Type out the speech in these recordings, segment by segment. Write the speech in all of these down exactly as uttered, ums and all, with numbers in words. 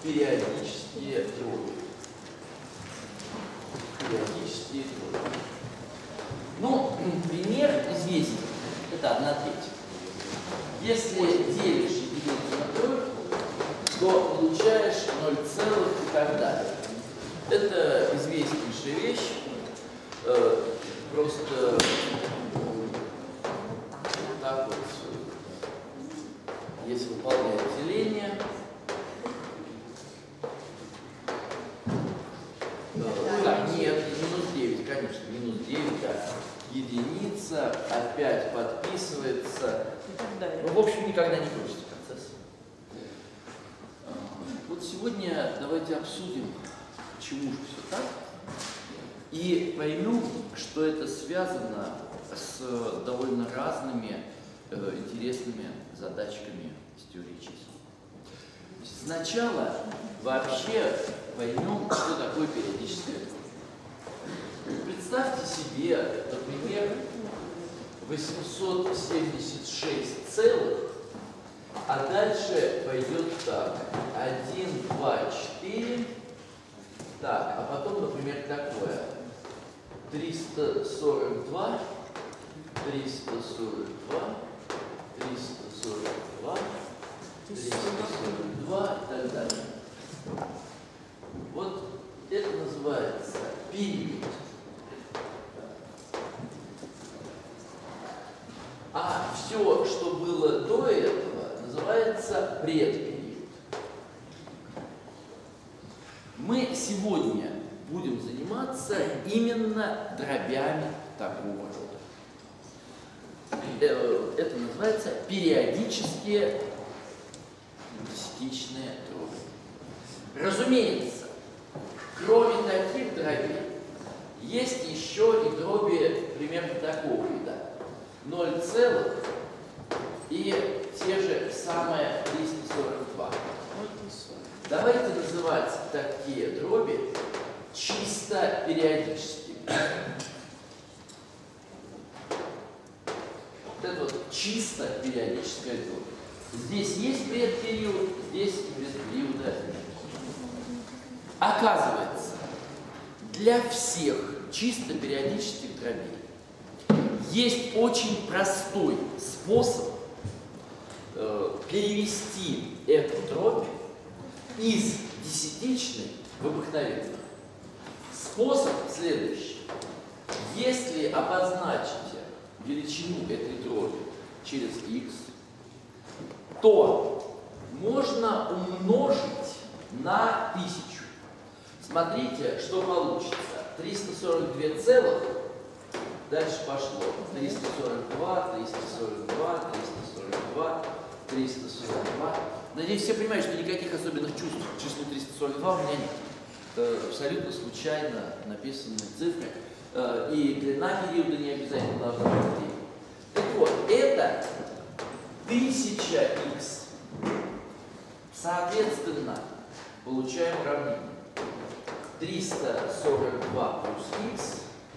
периодические дроби. Периодические дроби. Ну, пример известен. Это одна треть. Если делишь единицу на тройку, то получаешь ноль целых и так далее. Это известнейшая вещь. Э, просто так вот, если выполнять деление, э, да, нет, минус девять, конечно, минус девять, да. Единица, опять подписывается. Ну, в общем, никогда не кончится процесс. Вот сегодня давайте обсудим, почему же все так, и поймем, что это связано с довольно разными э, интересными задачками с теорией чисел. Сначала вообще поймем, что такое периодическая дробь. Представьте себе, например, восемьсот семьдесят шесть целых, а дальше пойдет так, один, два, четыре, так, а потом, например, такое, триста сорок два, триста сорок два, триста сорок два, триста сорок два и так далее. Вот это называется период. А все, что было до этого, называется предпериод. Мы сегодня будем заниматься именно дробями такого рода. Это называется периодические десятичные дроби. Разумеется, кроме таких дробей, есть еще и дроби примерно такого вида. ноль целых и те же самые триста сорок два. Давайте называть такие дроби чисто периодическими. Вот это вот чисто периодическая дробь. Здесь есть предпериод, здесь предпериода нет. Оказывается, для всех чисто периодических дробей есть очень простой способ э, перевести эту дробь из десятичной в обыкновенную. Способ следующий. Если обозначите величину этой дроби через x, то можно умножить на тысячу. Смотрите, что получится. триста сорок два целых. Дальше пошло триста сорок два, триста сорок два, триста сорок два, триста сорок два. Надеюсь, все понимают, что никаких особенных чувств к числу триста сорок два у меня нет. Это абсолютно случайно написанные цифры. И длина периода не обязательно должна быть девять. Так вот, это тысяча икс. Соответственно, получаем уравнение. триста сорок два плюс х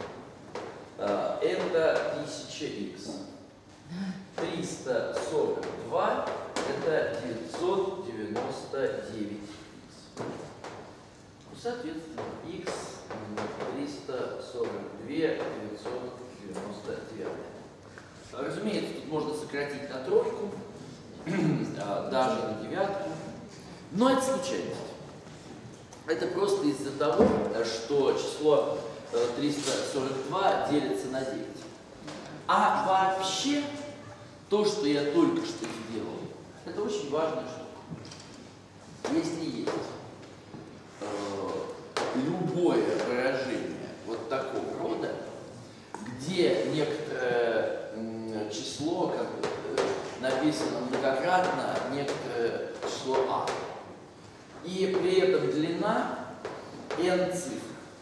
это тысяча икс. триста сорок два это девятьсот девяносто девять икс. Соответственно, х триста сорок два девятьсот девяносто девять. Разумеется, тут можно сократить на тройку, даже на девятку, но это случайность. Это просто из-за того, что число триста сорок два делится на девять. А вообще, то, что я только что сделал, это очень важная штука. Если есть э, любое выражение вот такого рода, где некоторое э, число как бы, э, написано многократно, некоторое число а, и при этом длина n цифр,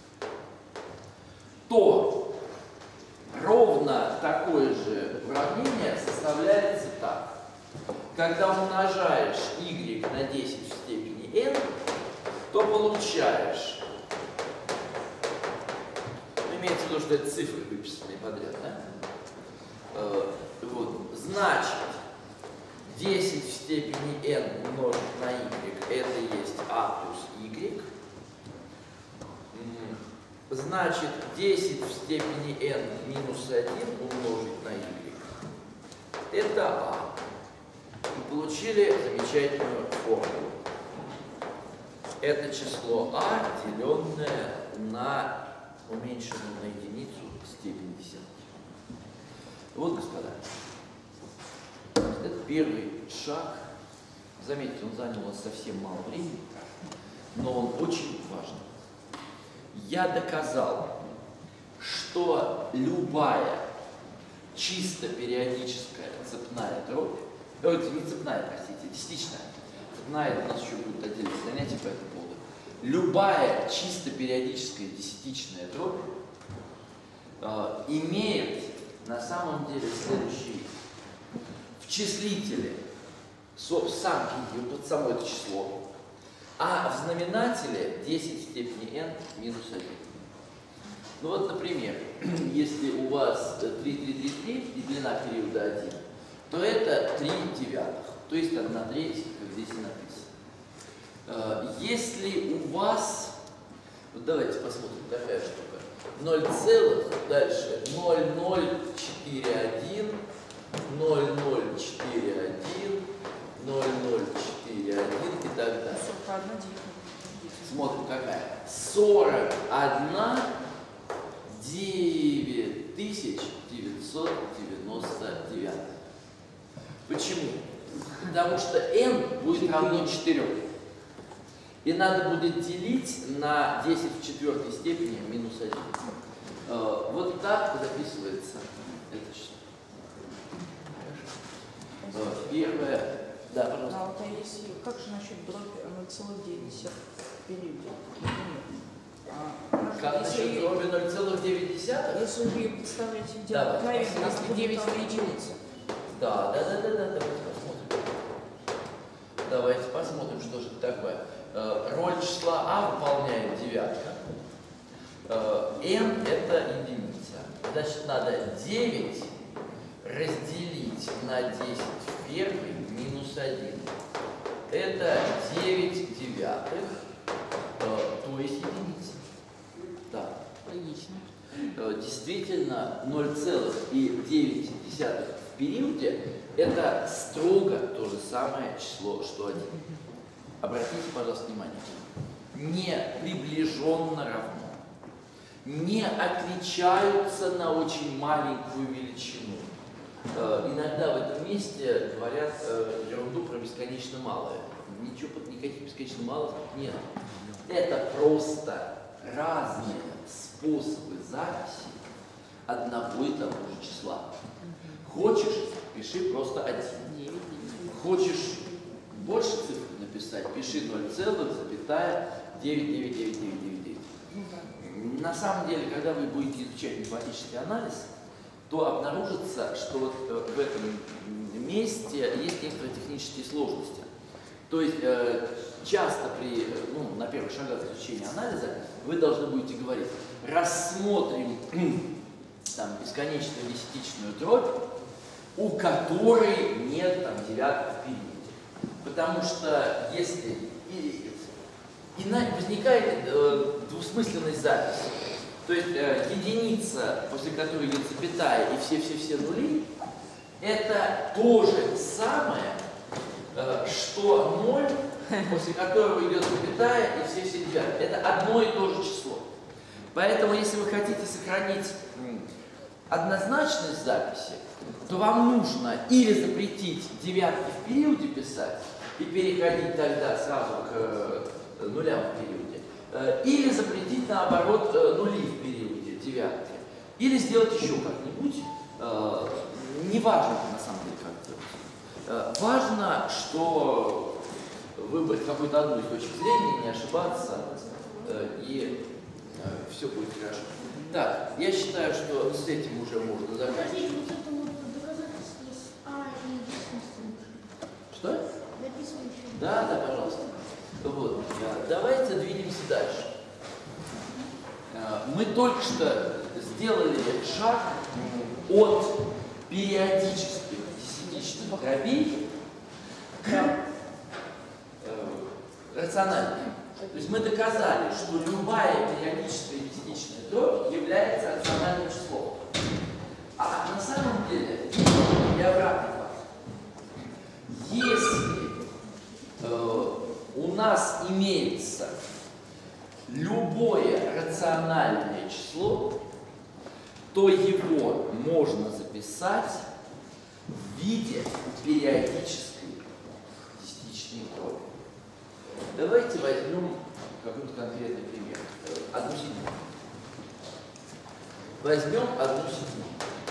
то ровно такое же уравнение составляется так. Когда умножаешь y на десять в степени n, то получаешь, имеется в виду, что это цифры выписанные подряд, да? Э, вот, значит, десять в степени n умножить на y, это есть а Значит, десять в степени n минус один умножить на y. Это а. И получили замечательную формулу. Это число а, деленное на уменьшенную на единицу степень десятки. Вот, господа, это первый шаг. Заметьте, он занял у нас совсем мало времени, но он очень важен. Я доказал, что любая чисто периодическая цепная дробь, это не цепная, простите, десятичная, цепная, у нас еще будет отдельное занятие по этому поводу. Любая чисто периодическая десятичная дробь э, имеет на самом деле следующий вид. В числителе сам ее под само это число, а в знаменателе десять в степени n минус один. Ну вот, например, если у вас три, три, три, три и длина периода один, то это три девятых, то есть одна треть, как здесь написано. Если у вас, вот давайте посмотрим, такая штука, ноль целых, дальше ноль ноль четыре один, ноль ноль четыре один, ноль ноль четыре один и так далее. Смотрим, какая. сорок одна девять тысяч девятьсот девяносто девять. Почему? Потому что n будет равно четырем. И надо будет делить на десять в четвертой степени минус один. Вот так записывается это число. Первое. Да, пожалуйста. А вот а если, как же насчет дроби ноль целых девять десятых в периоде? А, как если насчет дроби ноль целых девять десятых? Если вы представляете в да, обыкновенно, если девять в единице. Да, да, да, да, да, давайте посмотрим. Давайте посмотрим, что же это такое. Роль числа а выполняет девятка. n это единица. Значит, надо девять разделить на десять в первый минус один. Это девять девятых, то есть единица. Да. Логично. Действительно, ноль целых девять десятых в периоде это строго то же самое число, что один. Обратите, пожалуйста, внимание. Не приближенно равно. Не отличаются на очень маленькую величину. Иногда в этом месте говорят ерунду про бесконечно малое. Ничего, никаких бесконечно малых нет. Это просто разные способы записи одного и того же числа. Хочешь, пиши просто один. Хочешь больше цифр написать, пиши ноль целых девять девять девять девять девять девять. На самом деле, когда вы будете изучать математический анализ, то обнаружится, что вот в этом месте есть некоторые технические сложности. То есть э, часто при, ну, на первых шагах изучения анализа вы должны будете говорить: рассмотрим там, бесконечную десятичную дробь, у которой нет там, девяток в периоде. Потому что если и, и на, возникает э, двусмысленность записи, то есть э, единица, после которой идет запятая и все-все-все нули, это то же самое, э, что ноль, после которого идет запятая и все-все девятки. Это одно и то же число. Поэтому, если вы хотите сохранить однозначность записи, то вам нужно или запретить девятки в периоде писать и переходить тогда сразу к э, нулям в периоде, э, или запретить, наоборот, э, нули в периоде девятки, или сделать еще как-нибудь. Э, не важно, на самом деле, как делать. Э, важно, что выбрать какую-то одну из точек зрения, не ошибаться, э, и э, все будет хорошо. Так, я считаю, что с этим уже можно заканчивать. Что? Да, да, пожалуйста. Вот. Давайте двинемся дальше. Мы только что сделали шаг от периодических десятичных дробей к рациональная. То есть мы доказали, что любая периодическая единичная дробь является рациональным числом. А на самом деле, и обратный факт. Если э, у нас имеется любое рациональное число, то его можно записать в виде периодической десятичной дроби. Давайте возьмем какой-то конкретный пример. Одну седьмую. Возьмем одну седьмую.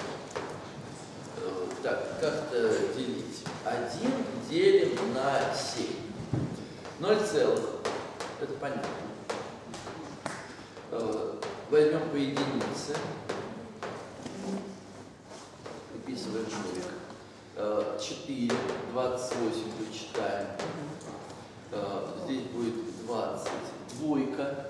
Так, как-то делить. один делим на семь. ноль целых. Это понятно. Возьмем по единице. Выписываем нолик. четыре, двадцать восемь вычитаем. Здесь будет двадцать. Двойка.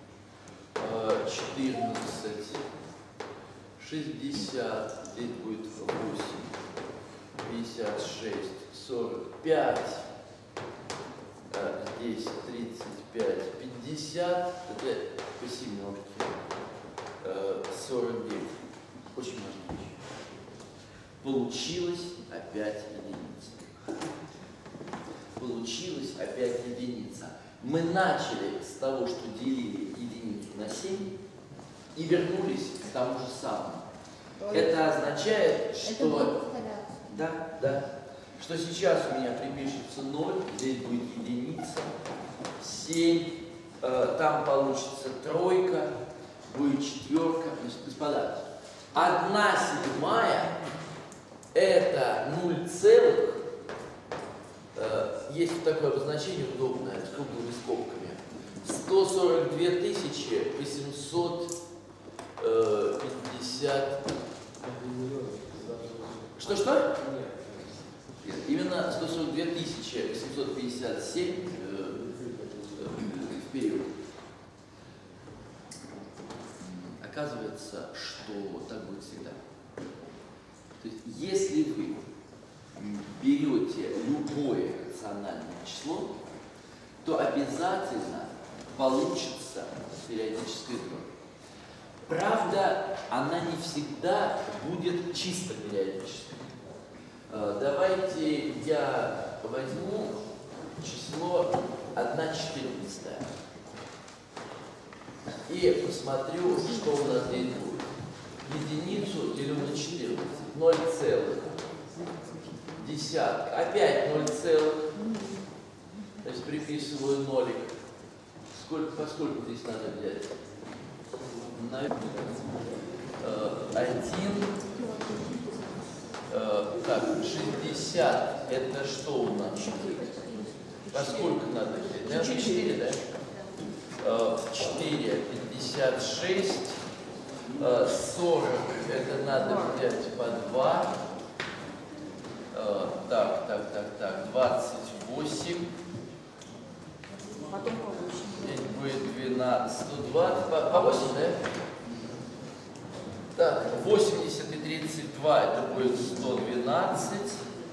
четырнадцать. шестьдесят. Здесь будет восемь. пятьдесят шесть. сорок пять. Здесь тридцать пять. пятьдесят. Это по семерке. сорок девять. Очень важная вещь. Получилось опять единица. Получилась опять единица. Мы начали с того, что делили единицу на семь и вернулись к тому же самому. Это означает, что... Да, да. Что сейчас у меня припишется ноль, здесь будет единица, семь, э, там получится тройка, будет четверка. Значит, господа, одна седьмая это ноль целых, э, есть такое обозначение удобное, с круглыми скобками, сто сорок две тысячи восемьсот пятьдесят. Что-что? Нет, именно сто сорок две тысячи восемьсот пятьдесят семь э, э, в период. Оказывается, что так будет всегда. То есть, если вы берете любое рациональное число, то обязательно получится периодическая дробь. Правда, она не всегда будет чисто периодической. Давайте я возьму число одна четырнадцатая и посмотрю, что у нас здесь будет. Единицу делю на четырнадцать. ноль целых. Десятка. Опять ноль целых. Значит, приписываю нолик. Сколько, поскольку здесь надо взять? На один. Так, шестьдесят. Это что у нас? Поскольку надо взять? Наверное, четыре, да? четыре, пятьдесят шесть. сорок. Это надо взять по два. Так, так, так, так. двадцать восемь. Потом по восемь. Здесь будет двенадцать, сто двадцать. По, по восемь, да? Так, восемьдесят и тридцать два, это будет сто двенадцать.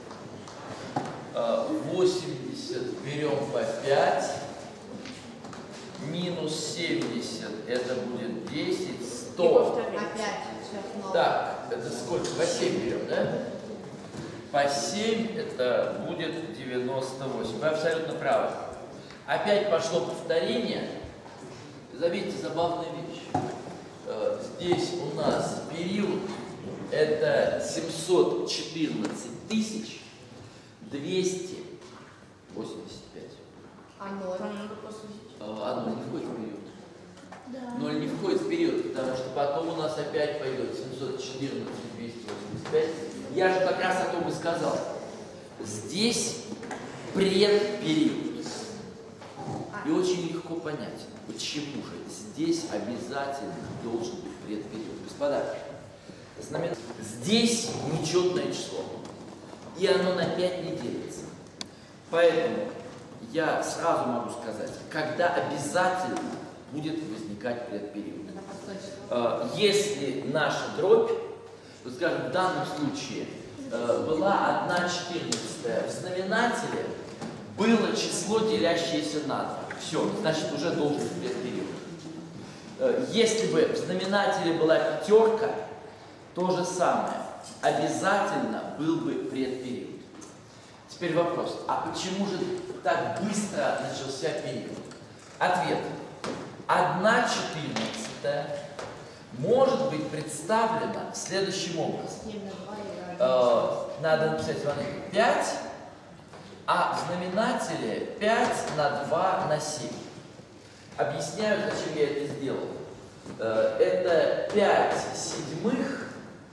восемьдесят берем по пять. Минус семьдесят, это будет десять. сто. Опять. Так, это сколько? По семь берем, да? По семь это будет девяносто восемь. Вы абсолютно правы. Опять пошло повторение. Заметьте, забавная вещь. Здесь у нас период это семьсот четырнадцать тысяч двести восемьдесят пять. А ноль надо посудить. А ноль не входит в период. Да. ноль не входит в период, потому что потом у нас опять пойдет семьсот четырнадцать двести восемьдесят пять. Я же как раз о том и сказал. Здесь предпериод. И очень легко понять, почему же здесь обязательно должен быть предпериод. Господа, знамен... здесь нечетное число, и оно на пять не делится. Поэтому я сразу могу сказать, когда обязательно будет возникать предпериод. Если наша дробь, вот скажем, в данном случае была одна четырнадцатая в знаменателе, было число, делящееся на два. Все, значит, уже должен быть предпериод. Если бы в знаменателе была пятерка, то же самое. Обязательно был бы предпериод. Теперь вопрос, а почему же так быстро начался период? Ответ. одна четырнадцатая может быть представлена следующим образом. Э, надо написать пять, а в знаменателе пять на два на семь. Объясняю, зачем я это сделал. Э, это пять седьмых,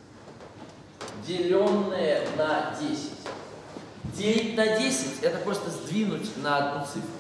деленное на десять. девять на десять это просто сдвинуть на одну цифру.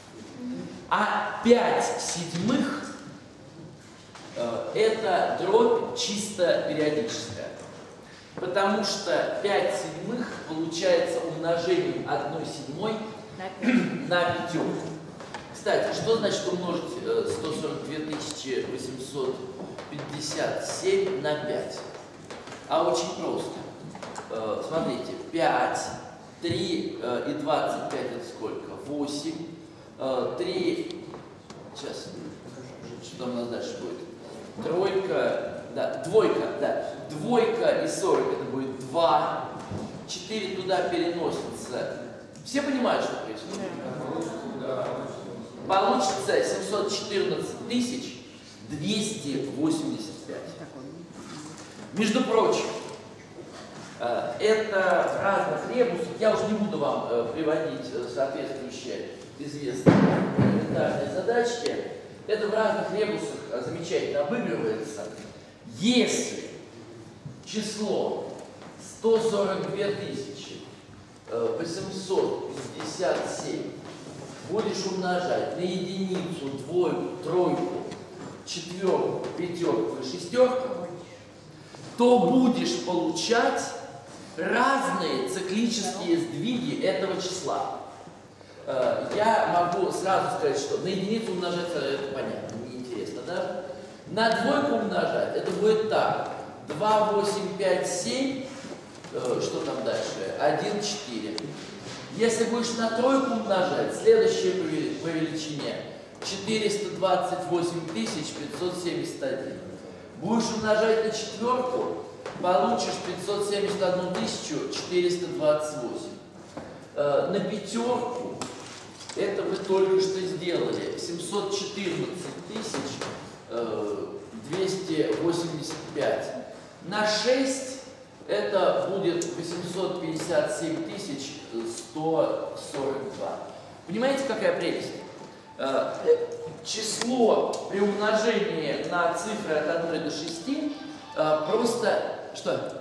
А пять седьмых э, это дробь чисто периодическая. Потому что пять седьмых получается умножением одной седьмой на пятерку. Кстати, что значит умножить э, сто сорок две тысячи восемьсот пятьдесят семь на пять? А очень просто. Э, смотрите, пять, три э, и двадцать пять это сколько? восемь. три, сейчас, что у нас дальше будет? Тройка, да, двойка, да, двойка и сорок это будет два, четыре туда переносится. Все понимают, что происходит? Получится семьсот четырнадцать тысяч двести восемьдесят пять. Между прочим, это в разных ребусах, я уже не буду вам приводить соответствующие известные элементарные задачки, это в разных ребусах замечательно обыгрывается. Если число сто сорок две тысячи восемьсот пятьдесят семь будешь умножать на единицу, двойку, тройку, четверку, пятерку и шестерку, то будешь получать разные циклические сдвиги этого числа. Я могу сразу сказать, что на единицу умножать, это понятно, неинтересно, да? На двойку умножать, это будет так. два, восемь, пять, семь, что там дальше? один, четыре. Если будешь на тройку умножать, следующее по величине четыреста двадцать восемь тысяч пятьсот семьдесят один. Будешь умножать на четверку, получишь пятьсот семьдесят одну тысячу четыреста двадцать восемь. Э, на пятерку, это вы только что сделали, семьсот четырнадцать тысяч двести восемьдесят пять. На шесть это будет восемьсот пятьдесят семь тысяч сто сорок два. Понимаете, какая прелесть? Э, число при умножении на цифры от одной до шести э, просто... Что?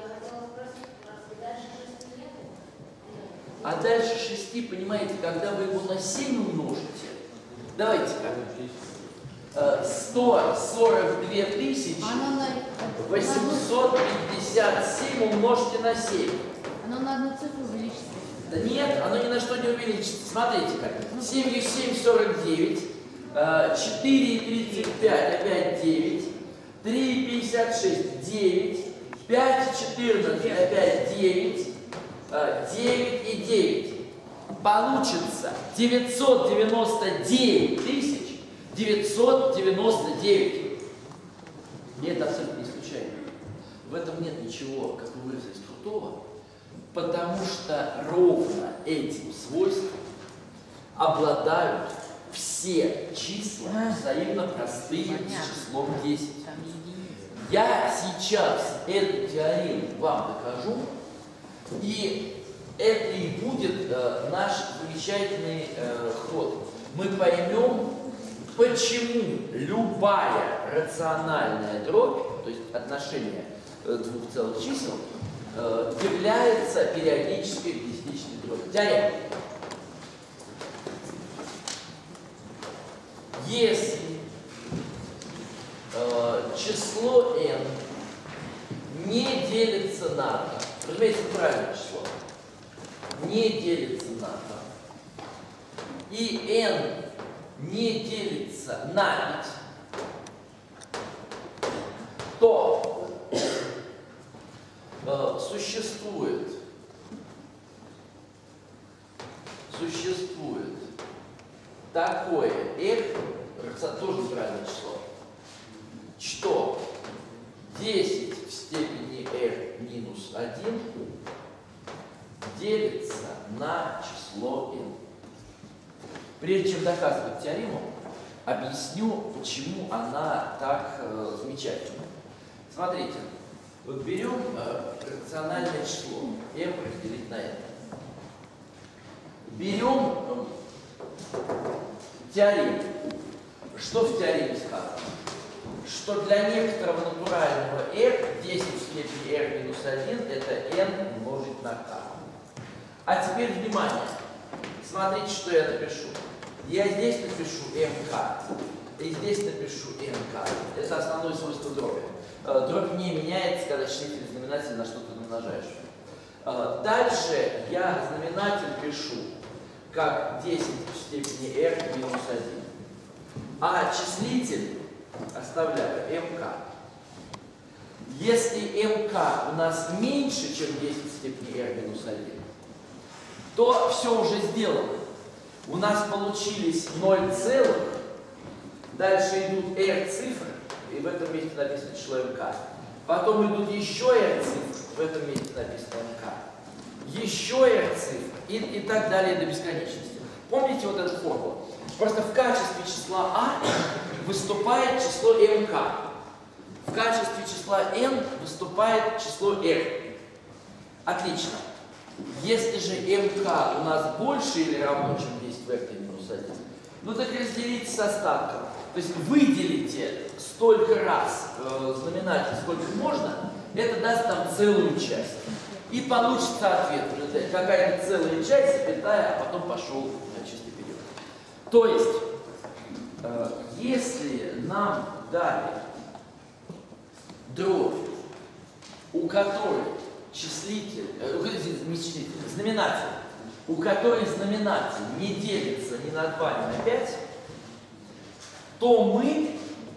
А дальше шести, понимаете, когда вы его на семь умножите, давайте-ка, э, сто сорок две тысячи восемьсот пятьдесят семь умножьте на семь. Оно на одну цифру увеличится. Да нет, оно ни на что не увеличится. Смотрите-ка, семь и семь сорок девять, четыре и тридцать пять опять девять, три и пятьдесят шесть девять, пять и четырнадцать опять девять, девять и девять. Получится девятьсот девяносто девять тысяч девятьсот девяносто девять. И это абсолютно не случайно. В этом нет ничего, как вы выразились, крутого. Потому что ровно этим свойством обладают все числа взаимно простые с числом десять. Я сейчас эту теорему вам докажу, и это и будет э, наш замечательный э, ход. Мы поймем, почему любая рациональная дробь, то есть отношение э, двух целых чисел, является периодической десятичной дробью. Теорема. Если э, число n не делится на два, разумеется, правильное число, не делится на два, и n не делится на пять, то существует, существует такое r, тоже неправильное число, что десять в степени r минус один делится на число n. Прежде чем доказывать теорему, объясню, почему она так э, замечательна. Смотрите, вот берем э, рациональное число m разделить на n. Берем э, теорему. Что в теореме сказано? Что для некоторого натурального r десять в степени r минус один это n умножить на k. А теперь внимание. Смотрите, что я напишу. Я здесь напишу МК, и здесь напишу МК. Это основное свойство дроби. Дробь не меняется, когда числитель и знаменатель на что-то умножаешь. Дальше я знаменатель пишу как десять в степени r минус один. А числитель оставляю МК. Если МК у нас меньше, чем десять в степени r минус один, то все уже сделано. У нас получились ноль целых, дальше идут r цифры, и в этом месте написано число МК. Потом идут еще r цифры, в этом месте написано МК. Еще r цифры, и, и так далее до бесконечности. Помните вот эту формулу? Просто в качестве числа а выступает число МК. В качестве числа n выступает число r. Отлично. Если же МК у нас больше или равно, чем десять в r минус один, ну так разделите с остатком. То есть выделите столько раз э, знаменатель, сколько можно, это даст нам целую часть. И получится ответ уже какая-то целая часть, запятая, а потом пошел на чистый период. То есть, э, если нам дали дробь, у которой числитель, э, не числитель, знаменатель, у которой знаменатель не делится ни на два, ни на пять, то мы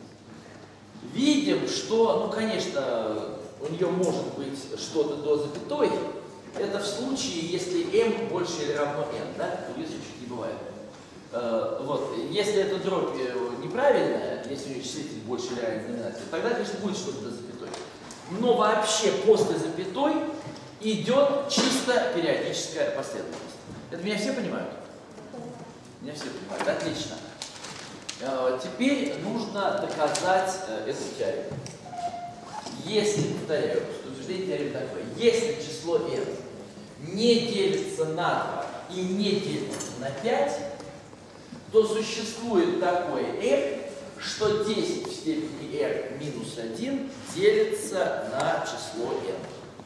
видим, что, ну, конечно, у нее может быть что-то до запятой. Это в случае, если m больше или равно n, да? Если чуть не бывает. Э, вот. Если эта дробь неправильная, если у нее числитель больше или равен знаменателю, тогда, конечно, будет что-то до запятой. Но вообще после запятой идет чисто периодическая последовательность. Это меня все понимают? Меня все понимают. Отлично. Теперь нужно доказать эту теорему. Если, повторяю, утверждение теоремы такое, если число n не делится на два и не делится на пять, то существует такое r, что десять в степени r минус один делится на число n.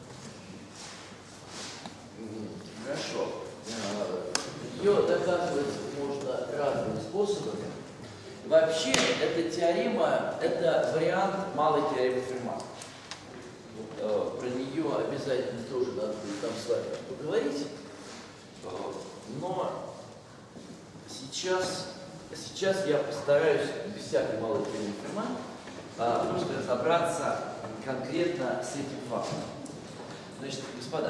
Хорошо. Ее доказывать можно разными способами. Вообще, эта теорема – это вариант малой теоремы Ферма. Вот, про нее обязательно тоже надо будет там с вами поговорить. Но сейчас, сейчас я постараюсь без всякой малой теоремы Ферма а, просто разобраться конкретно с этим фактом. Значит, господа,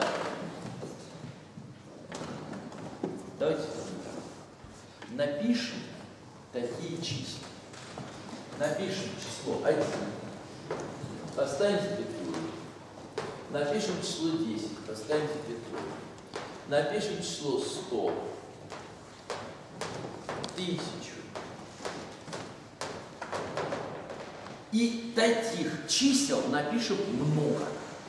давайте напишем такие числа. Напишем число один, поставим запятую. Напишем число десять, поставим запятую. Напишем число сто, тысячу. И таких чисел напишем много.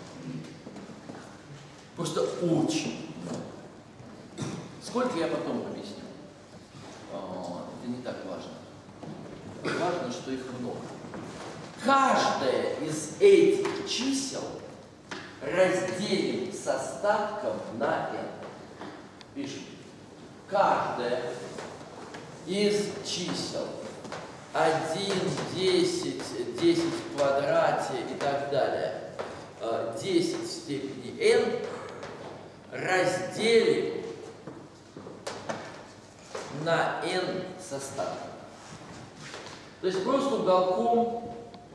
Просто очень много. Сколько я потом объясню. Это не так важно. Важно, что их много. Каждое из этих чисел разделим с остатком на n. Пишем. Каждое из чисел один, десять, десять в квадрате и так далее, десять в степени n разделим на n с остатком. То есть просто уголком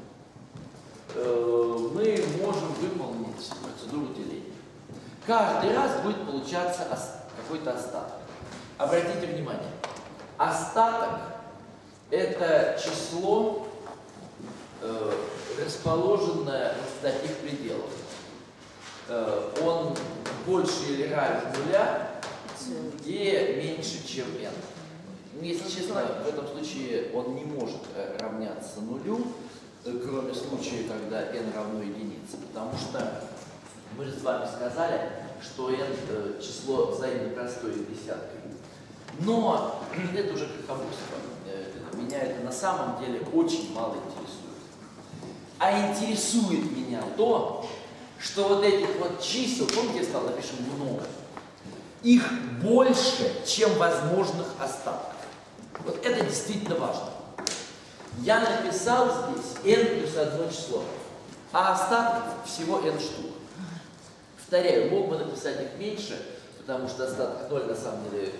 э, мы можем выполнить процедуру деления. Каждый раз будет получаться ос- какой-то остаток. Обратите внимание, Остаток – это число, э, расположенное в таких пределах. Э, он больше или равен нуля и меньше, чем n. Если честно, в этом случае он не может равняться нулю, кроме случая, когда n равно единице, потому что мы же с вами сказали, что n э, число взаимно простое с десяткой. Но это уже крохоборство. Меня это на самом деле очень мало интересует. А интересует меня то, что вот этих вот чисел, помните, я сказал, напишем много, их больше, чем возможных остатков. Вот это действительно важно. Я написал здесь n плюс одно число, а остатков всего n штук. Повторяю, мог бы написать их меньше, потому что остаток ноль на самом деле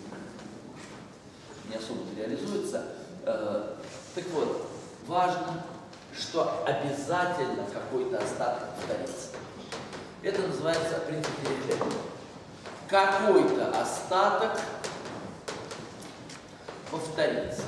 не особо реализуется. Так вот, важно, что обязательно какой-то остаток повторится. Это называется принцип Дирихлета. Какой-то остаток повторится.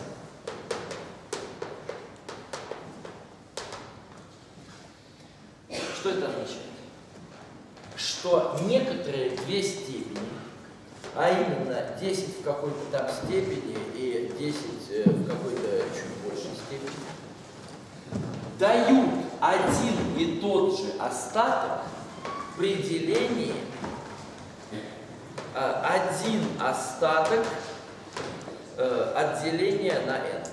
Что это означает? Что некоторые две степени, а именно десять в какой-то там степени и десять в какой-то чуть большей степени, дают один и тот же остаток при делении один остаток э, от деления на n.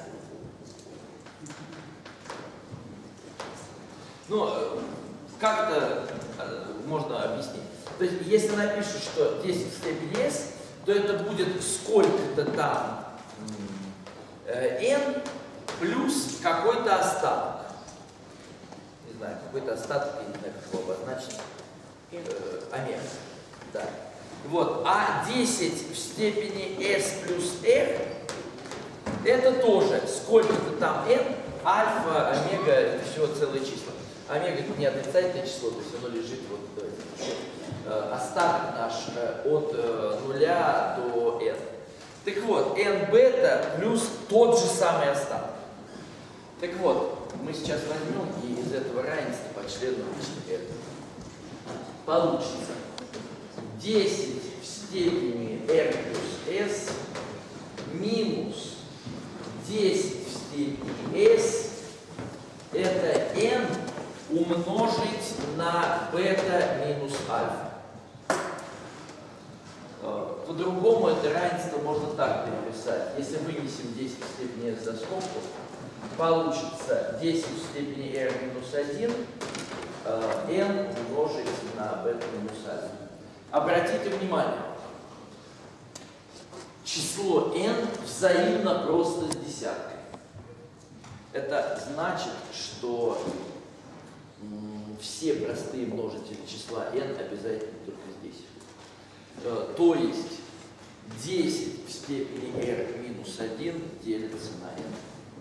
Ну, как это можно объяснить? То есть, если напишу, что десять в степени s, то это будет сколько-то там э, n плюс какой-то остаток. Не знаю, какой-то остаток, я не знаю, как его обозначить. Э, омега. Да. Вот. А десять в степени s плюс r это тоже сколько-то там n, альфа, омега, это все целые числа. Омега это не отрицательное число, то есть оно лежит вот, давайте, э, остаток наш э, от э, нуля до n. Так вот, n бета плюс тот же самый остаток. Так вот, мы сейчас возьмем и из этого равенства по члену вычтем r. Получится десять в степени r плюс s минус десять в степени s это n умножить на бета минус альфа. По-другому это равенство можно так переписать. Если вынесем десять в степени s за скобку, получится десять в степени r минус один n умножить на бета минус альфа. Обратите внимание, число n взаимно просто с десяткой. Это значит, что все простые множители числа n обязательно только здесь. То есть десять в степени r минус один делится на n.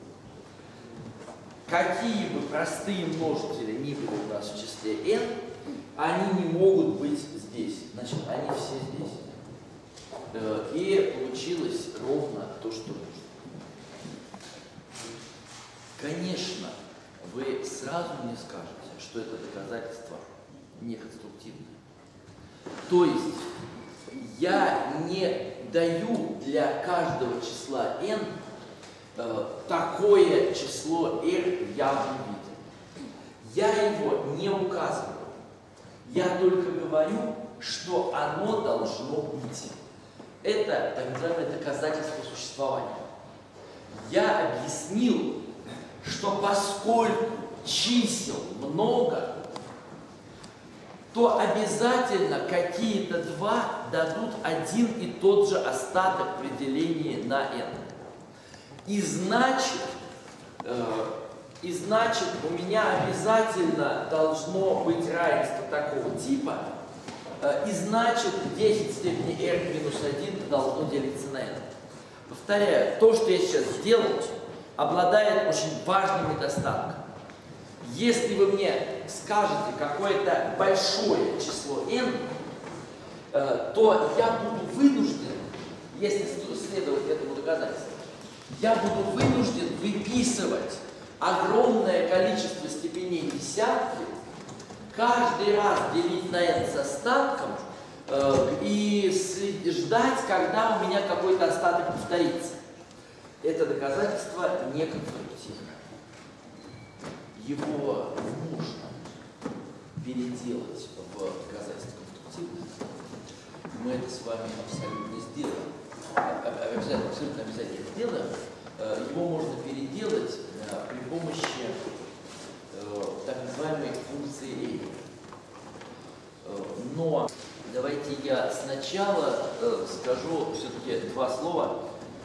Какие бы простые множители ни были у нас в числе n, они не могут быть здесь. Значит, они все здесь. И получилось ровно то, что нужно. Конечно, вы сразу мне скажете, что это доказательство неконструктивное. То есть я не даю для каждого числа n э, такое число r в явном виде. Я его не указываю. Я только говорю, что оно должно быть. Это так называемое доказательство существования. Я объяснил, что поскольку чисел много, то обязательно какие-то два дадут один и тот же остаток при делении на n. И значит, э, и значит, у меня обязательно должно быть равенство такого типа, э, и значит, десять в степени r минус один должно делиться на n. Повторяю, то, что я сейчас сделал, обладает очень важным недостатком. Если вы мне скажете какое-то большое число n, то я буду вынужден если следовать этому доказательству, я буду вынужден выписывать огромное количество степеней десятки, каждый раз делить на n с остатком э, и ждать, когда у меня какой-то остаток повторится. Это доказательство неконструктивно. Его нужно переделать в доказательство конструктивное. Мы это с вами абсолютно сделаем. Обязательно, абсолютно обязательно сделаем. Его можно переделать при помощи так называемой функции A. Но давайте я сначала скажу все-таки два слова,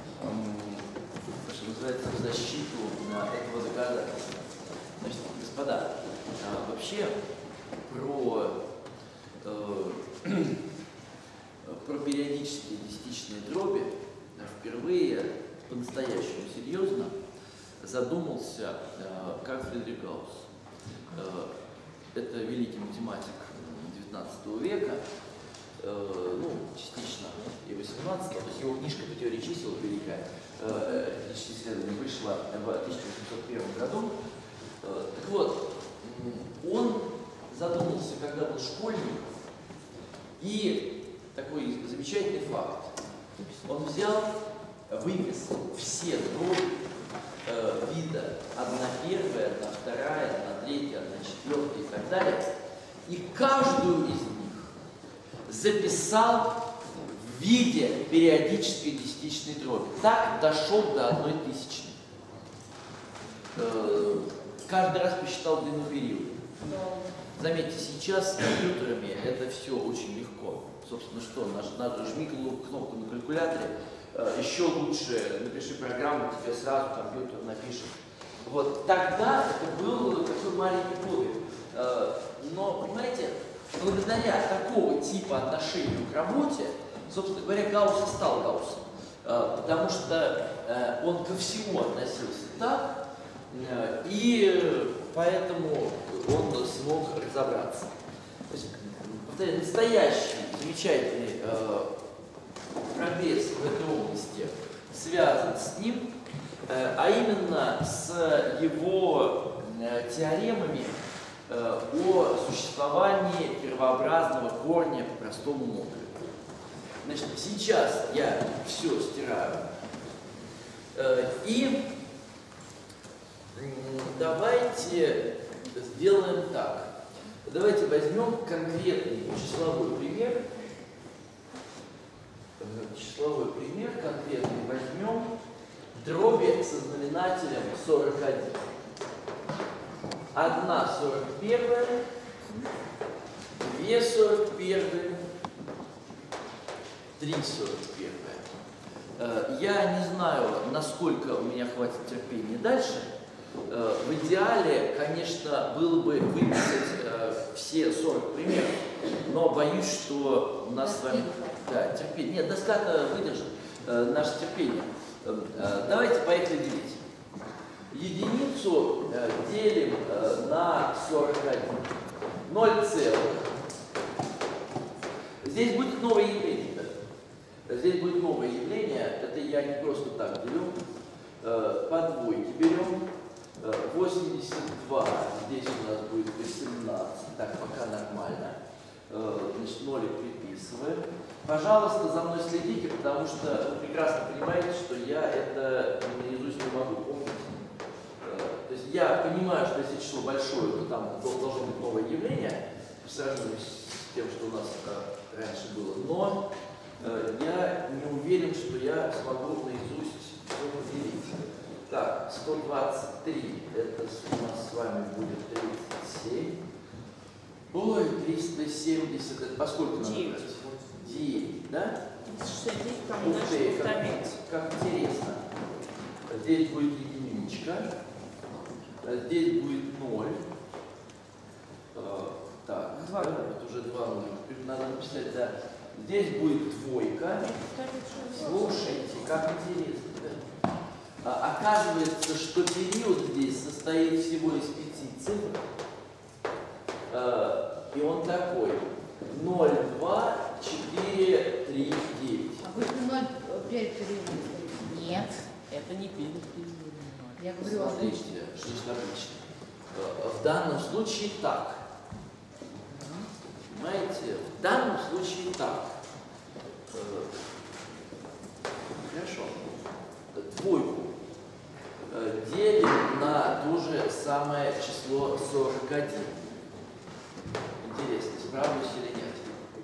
что называется, в защиту этого доказательства. Значит, господа, вообще про, про периодические десятичные дроби впервые по-настоящему серьезно задумался Карл Фридрих Гаусс. Это великий математик девятнадцатого века, ну, частично и восемнадцатого, то есть его книжка по теории чисел великая, арифметические исследования, вышла в тысяча восемьсот первом году. Так вот, он задумался, когда был школьник, и такой замечательный факт. Он взял, выписал все дроби э, вида одна первая, одна вторая, одна третья, одна четвертая и так далее, и каждую из них записал в виде периодической десятичной дроби. Так дошел до одной тысячной. Э, каждый раз посчитал длину периода. Заметьте, сейчас с компьютерами это все очень легко. Собственно, что, надо жми кнопку на калькуляторе, еще лучше напиши программу, тебе сразу компьютер напишет. Вот тогда это был такой маленький подвиг. Но, понимаете, благодаря такого типа отношению к работе, собственно говоря, Гаусс и стал Гауссом. Потому что он ко всему относился так, и поэтому он смог разобраться. То есть, повторяю, настоящий, замечательный э, прогресс в этой области связан с ним, э, а именно с его э, теоремами э, о существовании первообразного корня по простому модулю. Значит, сейчас я все стираю. Э, и э, давайте сделаем так. Давайте возьмем конкретный числовой пример. Числовой пример конкретный возьмем дроби со знаменателем сорок один. Одна сорок первая, две сорок первые, три сорок первая. Я не знаю, насколько у меня хватит терпения дальше. В идеале, конечно, было бы выписать э, все сорок примеров, но боюсь, что у нас с вами... Да, терпение. Нет, доска-то выдержит э, наше терпение. Э, давайте поехали делить. Единицу э, делим э, на сорок один. ноль целых. Здесь будет новое явление. Здесь будет новое явление. Это я не просто так делю. Э, по двойке берем. восемьдесят два, здесь у нас будет восемнадцать, так, пока нормально. Значит, нолик приписываем. Пожалуйста, за мной следите, потому что вы прекрасно понимаете, что я это наизусть не могу помнить. То есть я понимаю, что если число большое, то там должно быть новое явление, по сравнению с тем, что у нас раньше было, но я не уверен, что я смогу наизусть все поделить. Так, сто двадцать три, это у нас с вами будет тридцать семь. Ой, триста семьдесят, это поскольку надо брать? девять, да? Ух ты, как, как интересно. Здесь будет единичка, здесь будет ноль. Так, это уже два нуля. Надо написать, да. Здесь будет двойка. Слушайте, как интересно. А, оказывается, что период здесь состоит всего из пяти цифр. А, и он такой. ноль, два, четыре, три, девять. А вы ноль перед периодом. Нет, это не перед периодом. Я говорю, Смотрите, что значит обычно. Э, В данном случае так. Понимаете? В данном случае так. Э, Хорошо. Двойку э, делим на то же самое число сорок один. Интересно, справлюсь или нет?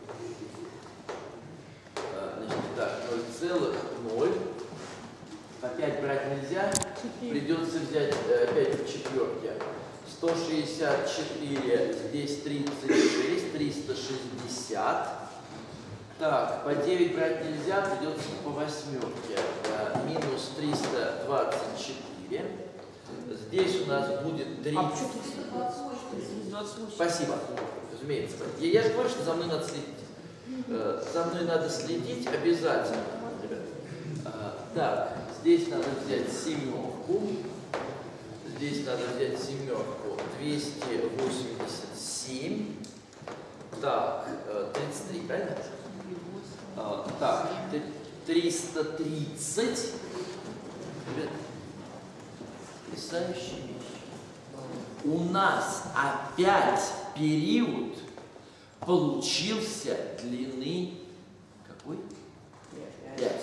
Э, Значит, так, ноль целых ноль. Опять брать нельзя. Придется взять э, опять в четверке. сто шестьдесят четыре, здесь тридцать шесть, триста шестьдесят. Так, по девять брать нельзя, придется по восьмерке. Да, минус триста двадцать четыре. Здесь у нас будет тридцать. А почему триста двадцать восемь? Спасибо. Разумеется. Я, я же говорю, что за мной надо следить. Э, За мной надо следить обязательно, ребят. А, Так, здесь надо взять семерку. Здесь надо взять семерку. двести восемьдесят семь. Так, э, тридцать три, правильно? А, Так, т- триста тридцать. Ребят, потрясающая вещь. У нас опять период получился длины какой? пять.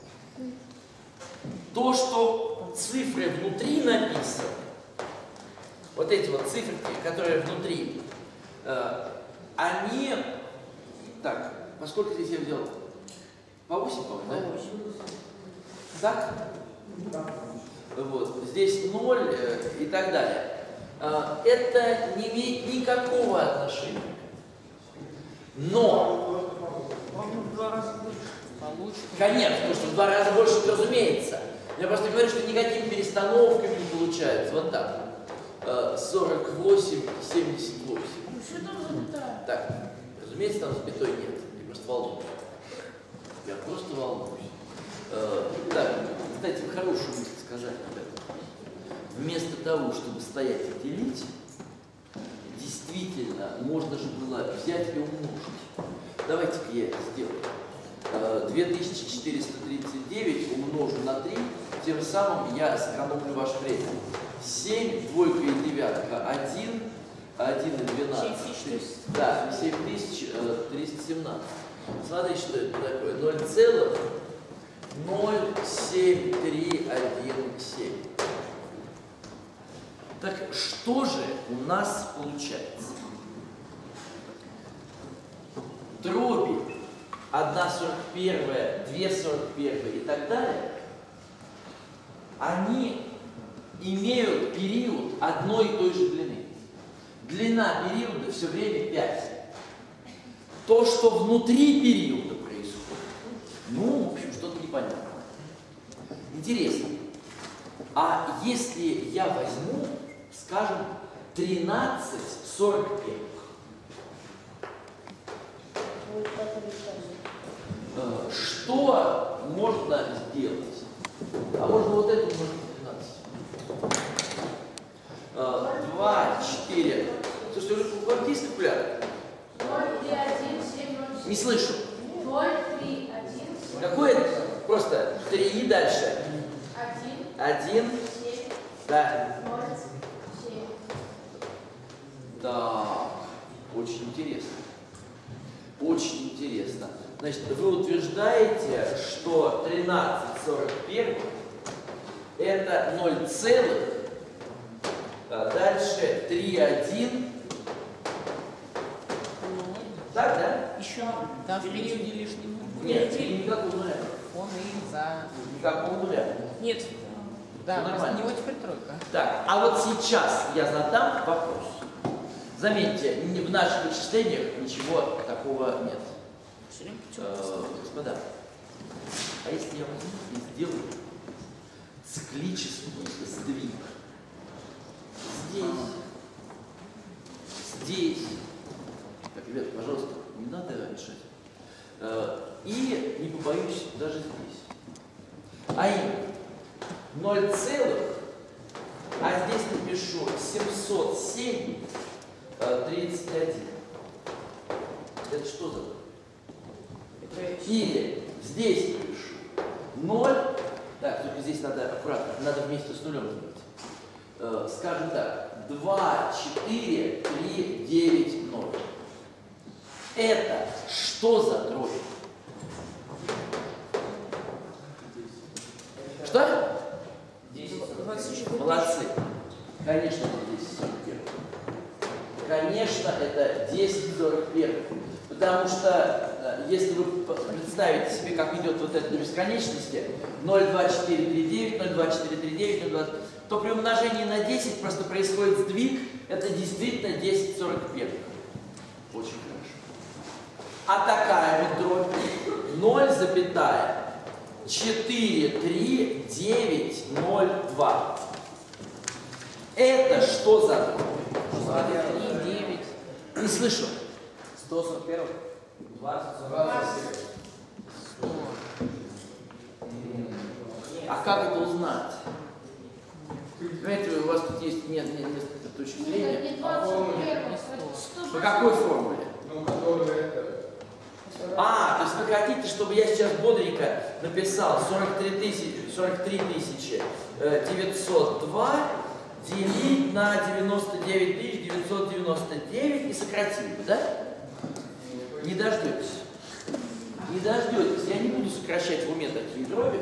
То, что цифры внутри написаны, вот эти вот циферки, которые внутри, э, они, так, поскольку здесь я взял по восемь, по-моему, да? Так? Вот, здесь ноль э, и так далее. Э, это не имеет никакого отношения. Но, В два раза больше. Получится. конечно, потому что в два раза больше, разумеется. Я просто говорю, что никакими перестановками не получается. Вот так. Э, сорок восемь, семьдесят восемь. Ну что там запятая? Так, разумеется, там запятой нет. Я просто волнуюсь. Я просто волнуюсь. Э, так, кстати, вы хорошую мысль сказали, ребята. Вместо того, чтобы стоять и делить, действительно, можно же было взять и умножить. Давайте-ка я это сделаю. Э, две тысячи четыреста тридцать девять умножу на три, тем самым я сэкономлю ваше время. семь, двойка и девятка, один, один и двенадцать. семь тысяч триста. Да, семь тысяч триста семнадцать. Смотри, что это такое. ноль целых ноль семь три один семь. Так что же у нас получается? Дроби одна сорок первая, две сорок первая и так далее, они имеют период одной и той же длины. Длина периода все время пять. То, что внутри периода происходит, ну, в общем, что-то непонятное. Интересно. А если я возьму, скажем, тринадцать сорок первых? Э, Что можно сделать? А можно вот это умножить на тринадцать. Э, два, четыре. Слушайте, у вас есть калькулятор? ноль три один семь ноль семь. Не слышу. ноль три один семь. Какое это? Просто три и дальше. один Один. семь Да. ноль семь. Так. Очень интересно. Очень интересно. Значит, вы утверждаете, что тринадцать сорок первых это ноль целых, а дальше три один. Так, да? Еще Там в периоде лишний нуль. Нет, никакого нуля. Он и за... Никакого нуля. нет. Да, Всё просто у нормально. него теперь тройка. Так, а вот сейчас я задам вопрос. Заметьте, ни- в наших вычислениях ничего такого нет. Все время Э, Господа, а если я возьму и сделаю циклический сдвиг здесь, здесь, так, ребят, пожалуйста, не надо решать, Э, и не побоюсь даже здесь, а именно ноль целых, а здесь напишу семьсот семь тридцать один. Это что за? Или здесь пишу ноль, так, только здесь надо аккуратно, надо вместе с нулем делать. Э, скажем так, два, четыре, три, девять, ноль. Это что за дробь? Что? двадцать четыре. Молодцы. Конечно, это десять сорок один. Конечно, это десять сорок один. Потому что, если вы представите себе, как идет вот это на бесконечности, ноль, два, четыре, три, девять, ноль, два, четыре, три, девять, ноль, два, то при умножении на десять просто происходит сдвиг, это действительно десять сорок один. Очень хорошо. А такая вот дробь ноль, четыре, три, девять, ноль, два. Это что за дробь? три, девять. Не слышу. сто сорок один. двадцать, А как это узнать? Понимаете, у вас тут есть нет, нет, несколько точек Нет, зрения. не двадцать один, это сто По какой формуле? Ну, который это... А, то есть вы хотите, чтобы я сейчас бодренько написал сорок три тысячи девятьсот два делить на девяносто девять тысяч девятьсот девяносто девять и сократил бы, да? Не дождетесь. Не дождетесь. Я не буду сокращать в уме такие дроби.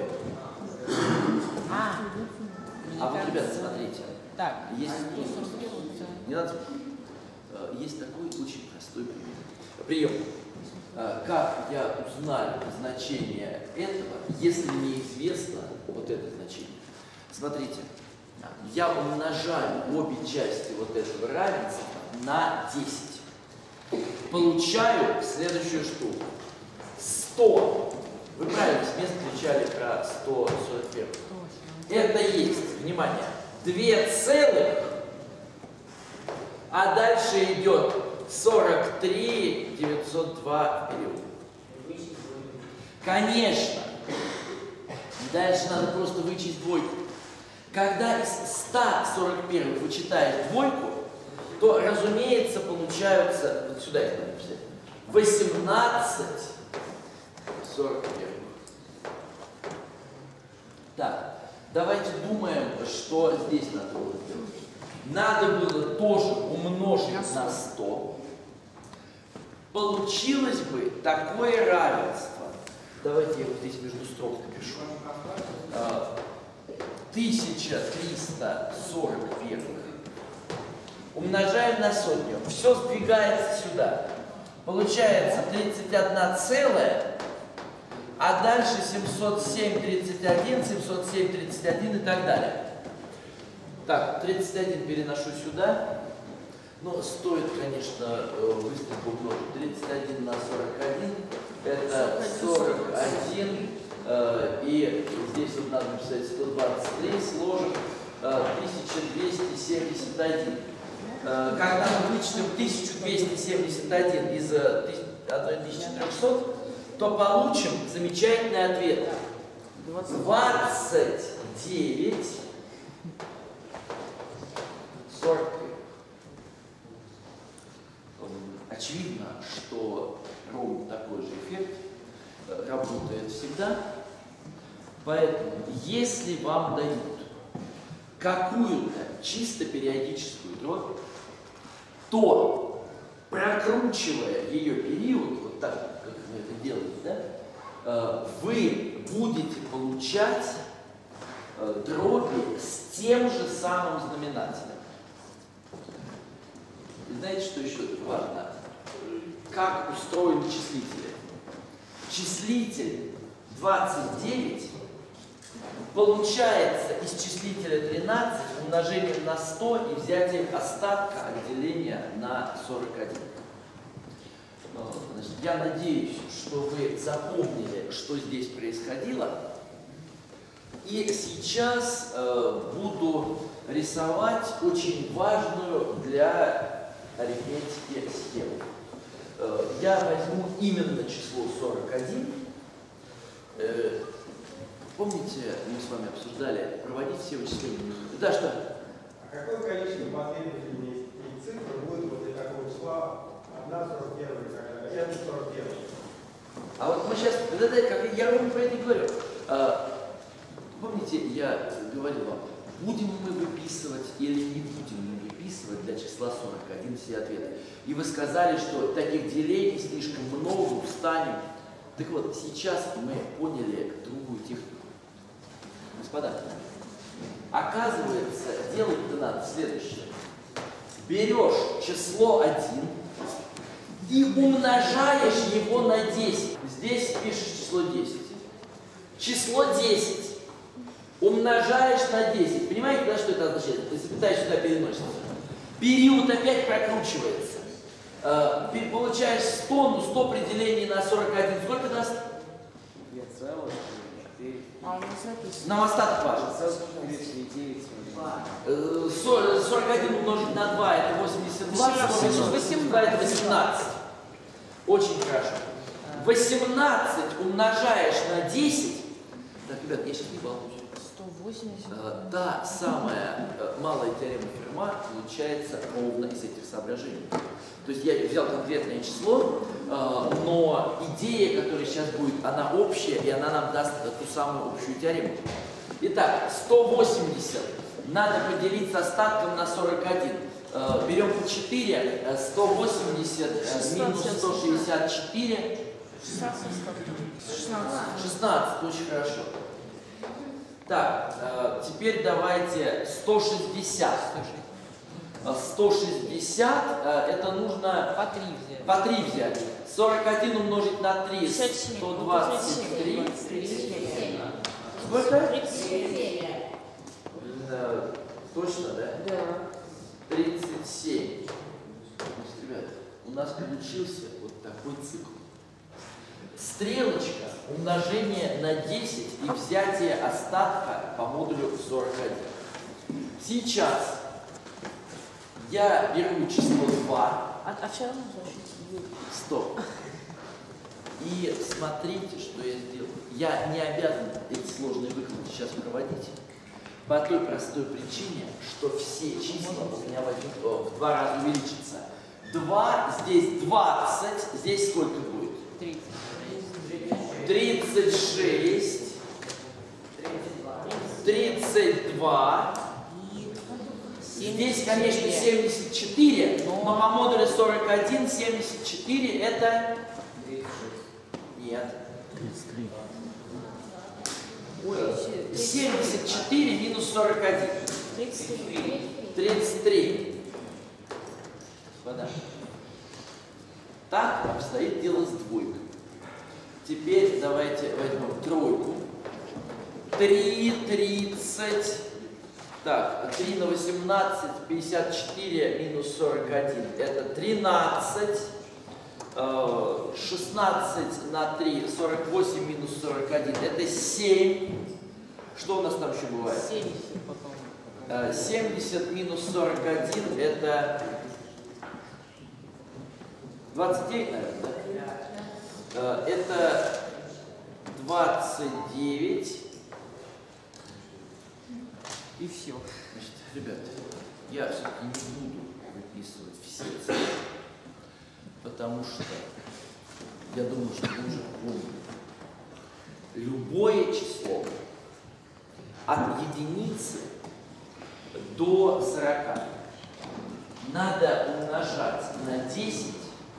А, А вот, ребята, смотрите. так, Есть, а, не надо. Э, Есть такой очень простой пример. Прием. Э, Как я узнаю значение этого, если мне известно вот это значение? Смотрите, я умножаю обе части вот этого равенства на десять. Получаю следующую штуку. сто. Вы правильно с места кричали про сто сорок один. Это есть, внимание, две целых, а дальше идет сорок три девятьсот два вперед. Конечно. Дальше надо просто вычесть двойку. Когда из ста сорок один вычитаешь двойку, то, разумеется, получаются, вот сюда их надо написать, восемнадцать сорок один. Так, давайте думаем, что здесь надо было сделать. Надо было тоже умножить на сто. Получилось бы такое равенство. Давайте я вот здесь между строк напишу. тысяча триста сорок первых. Умножаем на сотню. Все сдвигается сюда. Получается тридцать одна целая, а дальше семьсот семь тридцать один, семьсот семь тридцать один и так далее. Так, тридцать один переношу сюда. Но стоит, конечно, быстренько умножить. тридцать один на сорок один это сорок один. И здесь вот надо написать сто двадцать три сложим тысяча двести семьдесят один. Когда мы вычтем тысяча двести семьдесят один из тысячи трёхсот, то получим замечательный ответ. двадцать девять сорок три. Очевидно, что ровно такой же эффект работает всегда. Поэтому, если вам дают какую-то чисто периодическую дробь, то, прокручивая ее период, вот так, как вы это делаете, да, вы будете получать дроби с тем же самым знаменателем. И знаете, что еще важно? Как устроены числители? Числитель двадцать девять получается из числителя тринадцать умножением на сто и взятием остатка от деления на сорок один. Значит, я надеюсь, что вы запомнили, что здесь происходило. И сейчас э, буду рисовать очень важную для арифметики схему. Э, я возьму именно число сорок один. Э, помните, мы с вами обсуждали проводить все вычисления? Да, что? А какое количество последовательных цифр будет после такого числа одна сорок один и эн сорок один? А вот мы сейчас, да, да, как я ровно про это и говорю. Помните, я говорил вам, будем мы выписывать или не будем мы выписывать для числа сорок один все ответы. И вы сказали, что таких делений слишком много, устанем. Так вот, сейчас мы поняли другую технику. Господа, оказывается, делать-то надо следующее. Берешь число один и умножаешь его на десять. Здесь пишешь число десять. Число десять умножаешь на десять. Понимаете, да, что это означает? То есть запятая сюда переносится. Период опять прокручивается. Э, получаешь сто, ну сто при делении на сорок один. Сколько даст? две целых четыре. А у нас записано. Нам остаток важен. Э, сорок один умножить на два это восемьдесят два. восемнадцать. Это восемнадцать. Очень хорошо. восемнадцать умножаешь на десять. Так, ребят, я сейчас не балуюсь. сто восемьдесят. Э, Та самая э, малая теорема Ферма получается ровно из этих соображений. То есть я взял конкретное число, э, но идея, которая сейчас будет, она общая, и она нам даст ту самую общую теорему. Итак, сто восемьдесят надо поделить с остатком на сорок один. Э, берем по четыре, э, сто восемьдесят э, минус сто шестьдесят четыре. шестнадцать. шестнадцать, очень хорошо. Так, э, теперь давайте сто шестьдесят. сто шестьдесят, э, это нужно По три взять. по три взять. сорок один умножить на три, пятьдесят семь. сто двадцать три. Сколько? Э, Точно, да? Да. тридцать семь. Значит, ребят, у нас получился вот такой цикл. Стрелочка, умножение на десять и взятие остатка по модулю сорок один. Сейчас я беру число два. А, а вчера мы зашли. Стоп. И смотрите, что я сделал. Я не обязан эти сложные выходы сейчас проводить. По той простой причине, что все числа у меня возьмут, о, в два раза увеличатся. два, здесь двадцать, здесь сколько будет? тридцать шесть, тридцать два, здесь, конечно, семьдесят четыре, но по модулю сорок один, семьдесят четыре это... Нет. семьдесят четыре минус сорок один. тридцать три. Господа. Так обстоит дело с двойкой. Теперь давайте возьмем тройку. три, тридцать. Так, три на восемнадцать, пятьдесят четыре минус сорок один. Это тринадцать. шестнадцать на три, сорок восемь минус сорок один. Это семь. Что у нас там еще бывает? семьдесят потом. семьдесят минус сорок один. Это двадцать девять, наверное, да? Это двадцать девять. И все. Значит, ребят, я все-таки не буду выписывать все цифры, потому что я думаю, что вы уже помните. Любое число от единицы до сорока надо умножать на десять,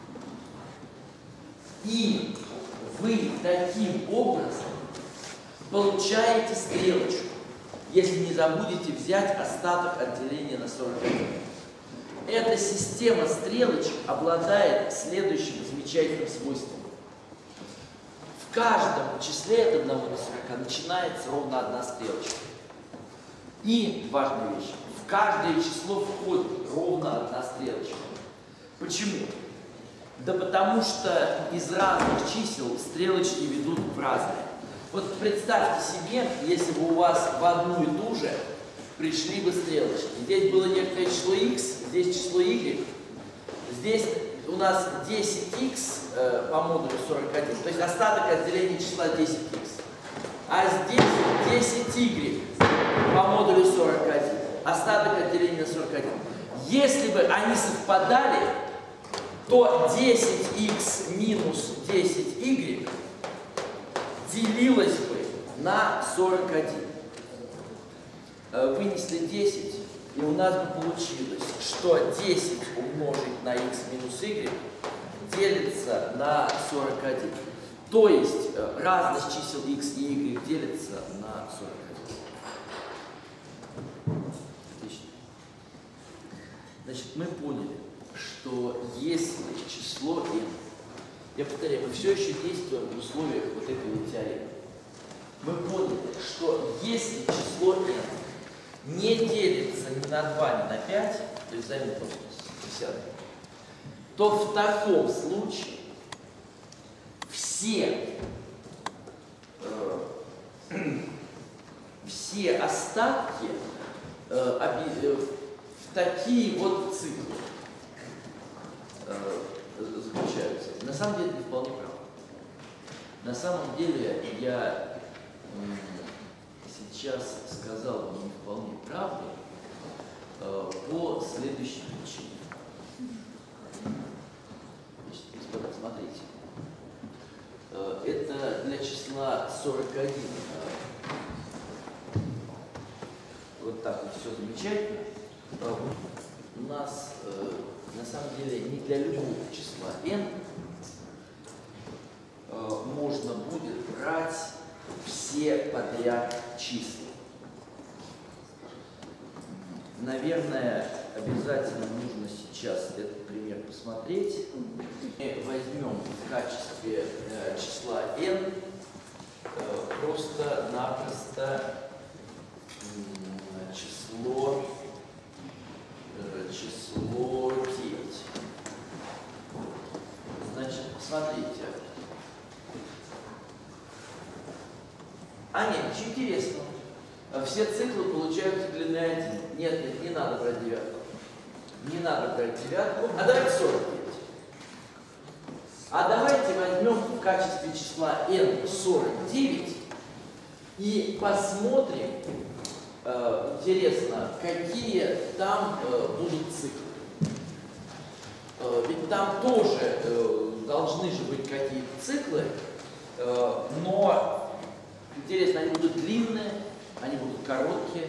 и вы таким образом получаете стрелочку, если не забудете взять остаток от деления на сорок один. Эта система стрелочек обладает следующим замечательным свойством. В каждом числе от одного до сорока начинается ровно одна стрелочка. И, важная вещь, в каждое число входит ровно одна стрелочка. Почему? Да потому что из разных чисел стрелочки ведут в разные. Вот представьте себе, если бы у вас в одну и ту же пришли бы стрелочки. Здесь было некоторое число x, здесь число y. Здесь у нас десять икс э, по модулю сорок один, то есть остаток от деления числа десять икс. А здесь десять y по модулю сорок один, остаток от деления на сорок один. Если бы они совпадали, то десять икс минус десять y делилось бы на сорок один. Вынесли десять, и у нас бы получилось, что десять умножить на x минус y делится на сорок один. То есть разность чисел x и y делится на сорок один. Отлично. Значит, мы поняли, что если число n, я повторяю, мы все еще действуем в условиях вот этой вот теоремы. Мы поняли, что если число n не делится ни на два, ни на пять, то есть займем просто десяток, то в таком случае все, э, все остатки э, оби, э, в такие вот циклы э, заключаются. На самом деле это не вполне правда. На самом деле я э, сейчас сказал бы не вполне правду э, по следующей причине. Значит, господа, смотрите. Э, это для числа сорок один. Э, вот так вот все замечательно. Э, у нас э, на самом деле не для любого числа n э, можно будет брать все подряд числа. Наверное, обязательно нужно сейчас этот пример посмотреть. Мы возьмем в качестве э, числа n э, просто-напросто э, число, э, число девять. Значит, смотрите. А нет, очень интересно. Все циклы получаются длиной один. Нет, нет, не надо брать девятку. Не надо брать девятку. А давайте сорок девять. А давайте возьмем в качестве числа n сорок девять и посмотрим, э, интересно, какие там э, будут циклы. Э, ведь там тоже э, должны же быть какие-то циклы, э, но интересно, они будут длинные, они будут короткие.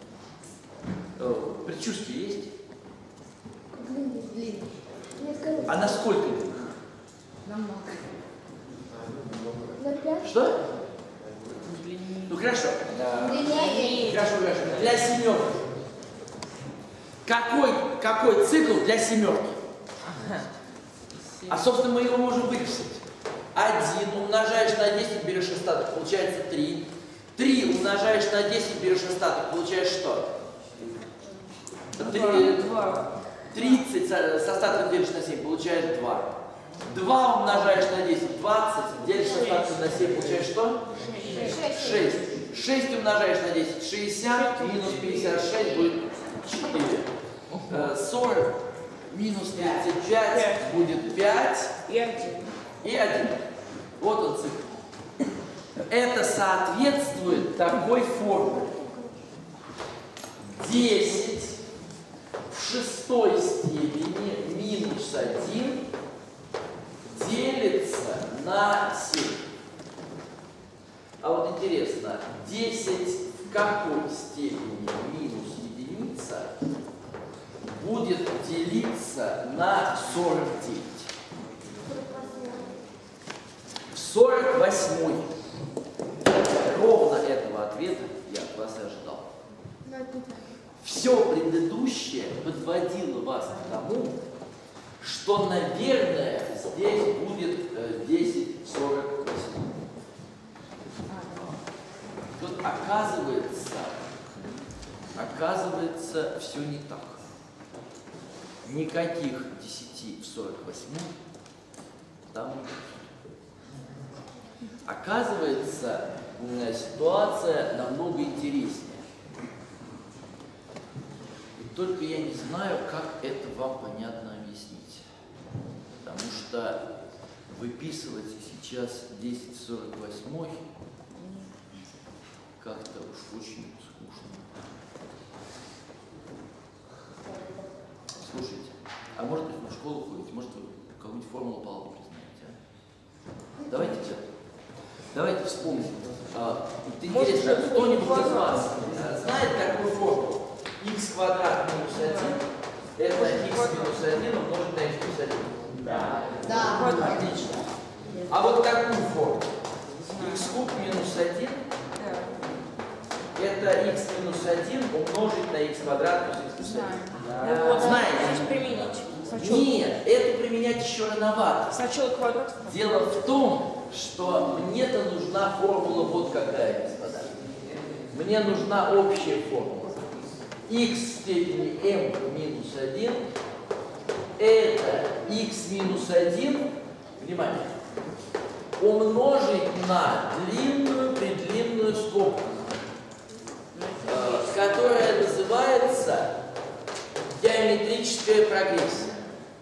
Э, предчувствие есть? Длинный, длинный. Нет, короткий. А насколько длинных? Намного. На пять? Что? Ну хорошо. Длиннее. Хорошо, хорошо. Для семерки. Какой, какой цикл для семерки? А собственно мы его можем выписать. один умножаешь на десять, берешь остаток, получается три. три умножаешь на десять, берешь остаток, получаешь что? тридцать с остатком делишь на семь, получаешь два. два умножаешь на десять, двадцать, делишь остаток на семь, получаешь что? шесть. шесть умножаешь на десять, шестьдесят, минус пятьдесят шесть будет четыре. сорок минус тридцать пять будет пять. И один. И один. Вот он цикл. Это соответствует такой формуле. десять в шестой степени минус один делится на семь. А вот интересно, десять в какой степени минус единица будет делиться на сорок девять? сорок восьмой. Ровно этого ответа я от вас и ожидал. Все предыдущее подводило вас к тому, что, наверное, здесь будет десять сорок восемь. Тут оказывается, оказывается, все не так. Никаких десяти в сорок восьмой там нет. Оказывается, ситуация намного интереснее. И только я не знаю, как это вам понятно объяснить. Потому что выписывать сейчас десять в сорок восьмой как-то уж очень скучно. Слушайте, а может быть вы в школу ходите, может вы какую-нибудь формулу по алгебре знаете, а? Давайте, давайте вспомним. А, Может, интересно, это кто-нибудь из квадрат? вас а, знает такую формулу? Х квадрат минус один это х минус один умножить на х плюс один. Да. Да. Отлично. А вот такую формулу? Х куб минус один Да. это х минус один умножить на х квадрат плюс х плюс один. Знаю. Ну вот, Знаете? здесь применить. Сначала, Нет, это применять еще рановато. сначала квадрат. Дело в том, что мне-то нужна формула вот какая, господа. Мне нужна общая формула. Х в степени m минус один это х минус один, внимание, умножить на длинную предлинную скобку, э, которая называется геометрическая прогрессия.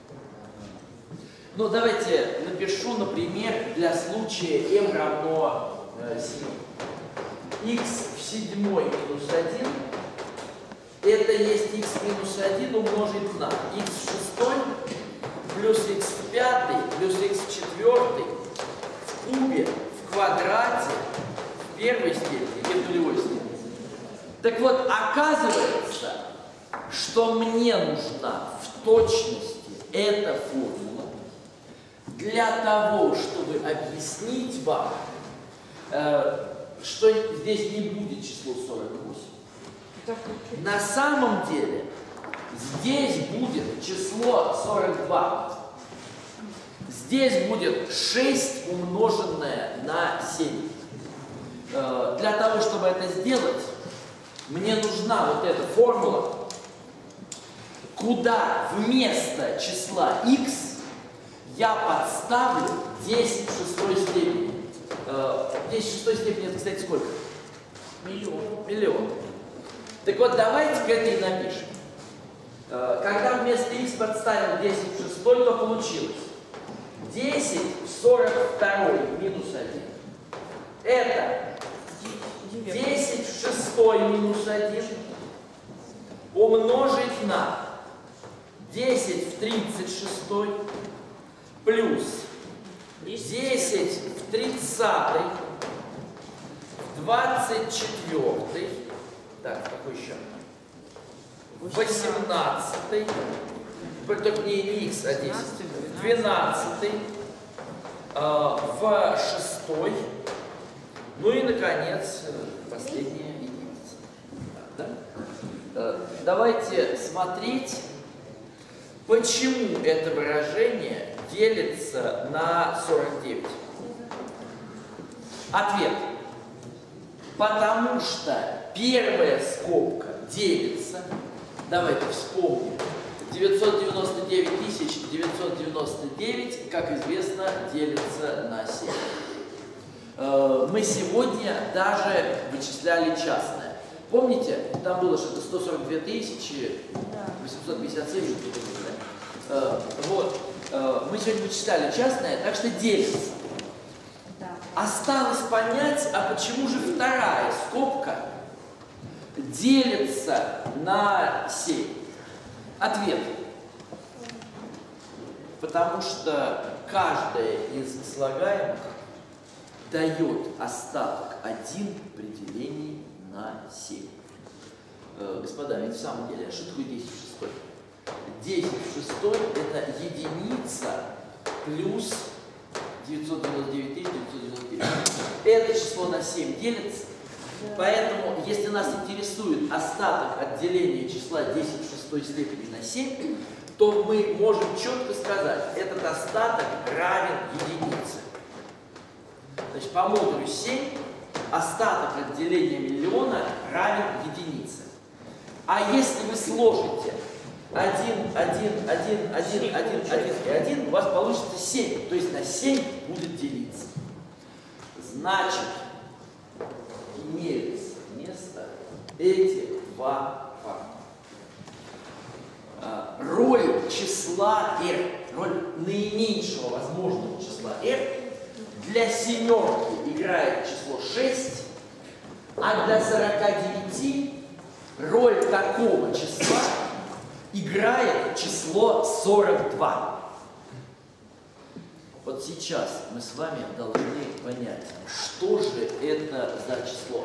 Ну, давайте напишу, например, для случая m равно э, семи. Х в седьмой минус один это есть х минус один умножить на х в шестой плюс х в пятый плюс х в четвертый в кубе, в квадрате, в первой степени и в нулевой степени. Так вот, оказывается, что мне нужна в точности эта формула для того, чтобы объяснить вам, э, что здесь не будет число сорок восемь. На самом деле здесь будет число сорок два. Здесь будет шесть умноженное на семь. Э, для того, чтобы это сделать, мне нужна вот эта формула, куда вместо числа x я подставлю десять в шестой степени. Э, десять в шестой степени это, кстати, сколько? Миллион. Миллион. Так вот, давайте к этой напишем. Э, когда вместо x подставил десять в шестой, то получилось десять в сорок второй минус один. Это десять в шестой минус один умножить на десять в тридцать шестой плюс десять в тридцатой, в двадцать четвёртой, так, какой еще? В восемнадцатой, только не x, а десять, в двенадцатой, в шестой, ну и, наконец, последняя единица. Да? Давайте смотреть, почему это выражение делится на сорок девять. Ответ. Потому что первая скобка делится, давайте вспомним, девятьсот девяносто девять тысяч девятьсот девяносто девять, как известно, делится на семь. Мы сегодня даже вычисляли частное. Помните, там было что-то сто сорок две тысячи восемьсот пятьдесят семь, да? Вот. Мы сегодня вычисляли частное, так что делится. Осталось понять, а почему же вторая скобка делится на семь? Ответ. Потому что каждая из слагаемых дает остаток один при делении на семь. Э, господа, ведь в самом деле, а что такое десять в шестой? десять в шестой это единица плюс девятьсот девяносто девять тысяч девятьсот девяносто девять. Это число на семь делится. Поэтому, если нас интересует остаток от деления числа десять в шестой степени на семь, то мы можем четко сказать, этот остаток равен единице. Значит, по модулю семь остаток от деления миллиона равен единице. А если вы сложите один, один, один, один, один, один и один, у вас получится семь. То есть на семь будет делиться. Значит, имеются место эти два факта. Роль числа r, роль наименьшего возможного числа r для семерки играет число шесть, а для сорока девяти роль такого числа играет число сорок два. Вот Вот сейчас мы с вами должны понять, что же это за число.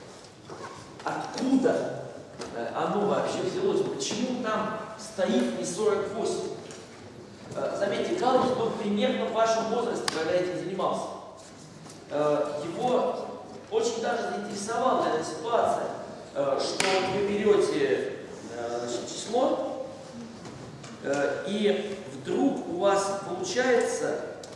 Откуда оно вообще взялось? Почему там стоит не сорок восемь? Заметьте, Гаусс был примерно в вашем возрасте, когда этим занимался. Его очень даже заинтересовала эта ситуация, что вы берете, значит, число, и вдруг у вас получается,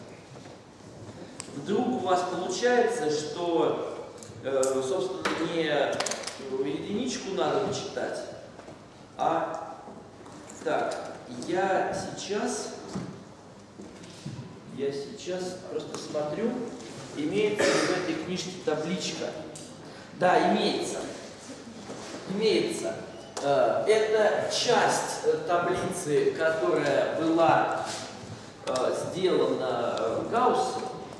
вдруг у вас получается, что, собственно, не единичку надо вычитать, а так, я сейчас, я сейчас просто смотрю, имеется ли в этой книжке табличка. Да, имеется. Имеется. Это часть таблицы, которая была сделана Гауссом.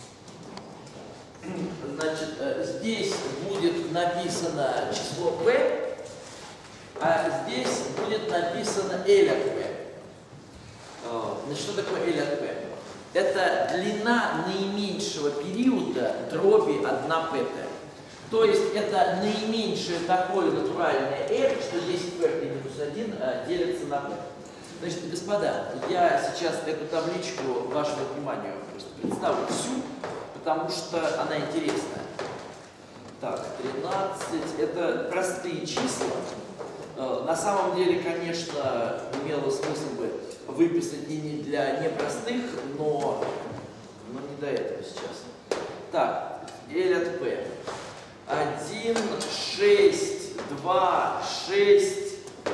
Значит, здесь будет написано число P, а здесь будет написано L от P. Значит, что такое L от P? Это длина наименьшего периода дроби одна пятая. То есть это наименьшее такое натуральное r, что десять p минус один делится на p. Значит, господа, я сейчас эту табличку вашему вниманию просто представлю всю, потому что она интересная. Так, тринадцать, это простые числа. На самом деле, конечно, имело смысл бы выписать и не для непростых, но, но не до этого сейчас. Так, L от P. один, шесть, два, шесть,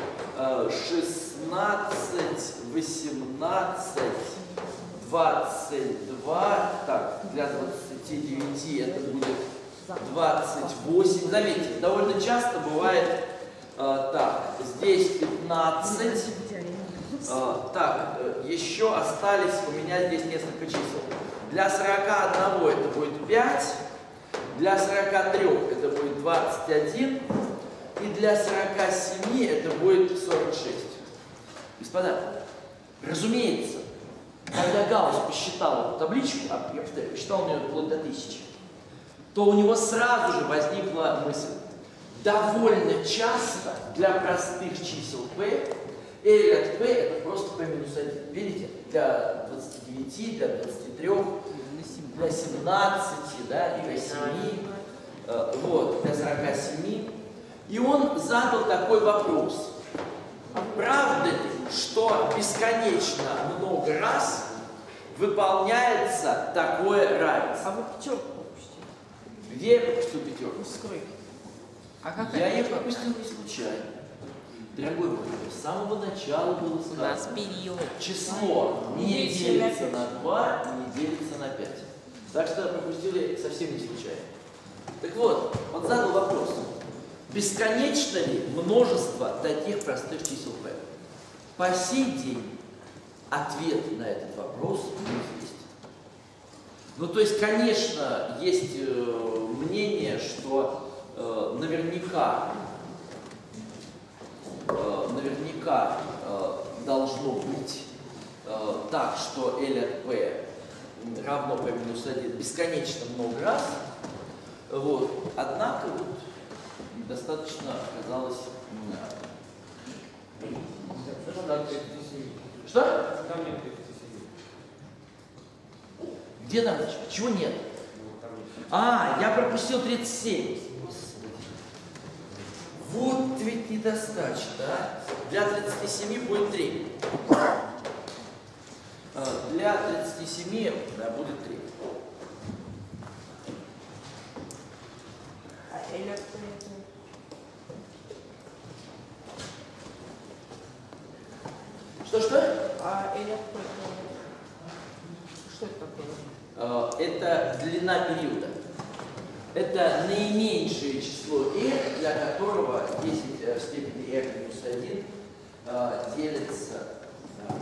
шестнадцать, восемнадцать, двадцать два. Так, для двадцати девяти это будет двадцать восемь. Заметьте, довольно часто бывает так, здесь пятнадцать. Uh, так, еще остались у меня здесь несколько чисел. Для сорока одного это будет пять, для сорока трёх это будет двадцать один, и для сорока семи это будет сорок шесть. Господа, разумеется, когда Гаусс посчитал эту табличку, а я повторяю, посчитал ее вплоть до тысячи, то у него сразу же возникла мысль. Довольно часто для простых чисел P L от P это просто P минус один. Видите? Для двадцати девяти, для двадцати трёх, для семнадцати, да, и для семи, э, вот, для сорока семи. И он задал такой вопрос. Правда ли, что бесконечно много раз выполняется такое равенство? А вы пятерку пропустили? Где я пропустил пятерку? Скрой. А как Я это ее пятерка? пропустил не случайно. Дорогой мой, с самого начала было У нас сказано, период. число не Делится делится на на два, не делится на пять. Так что пропустили совсем не случайно. Так вот, он задал вопрос. Бесконечно ли множество таких простых чисел P? По сей день ответ на этот вопрос неизвестен. Ну, то есть, конечно, есть э, мнение, что э, наверняка наверняка э, должно быть э, так, что L от P равно P минус один бесконечно много раз. Вот. Однако вот, достаточно оказалось... Что? Там нет тридцати семи. Где там? Чего нет? А, я пропустил тридцать семь. Вот ведь недостача, да? Для тридцати семи будет три. Для тридцати семи, да, будет три. А L от P это... Что-что? А L от P это... Что это такое? Это длина периода. Это наименьшее число r, для которого десять в степени r минус один э, делится. Да.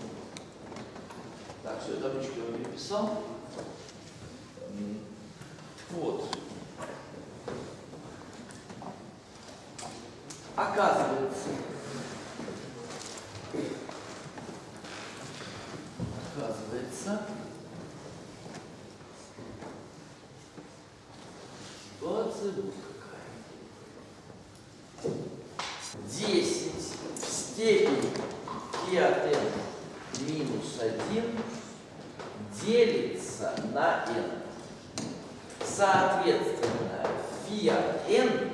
Так, все, табличку я переписал. Вот. Оказывается, оказывается, степень фиат n минус один делится на n. Соответственно, фиат n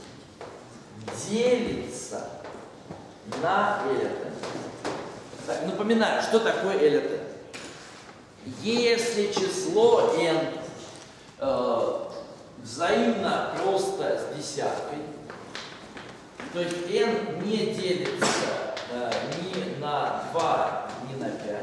делится на L от n. Так, напоминаю, что такое L от n. Если число n э, взаимно просто с десяткой, то есть n не делится э, ни на два, ни на пять,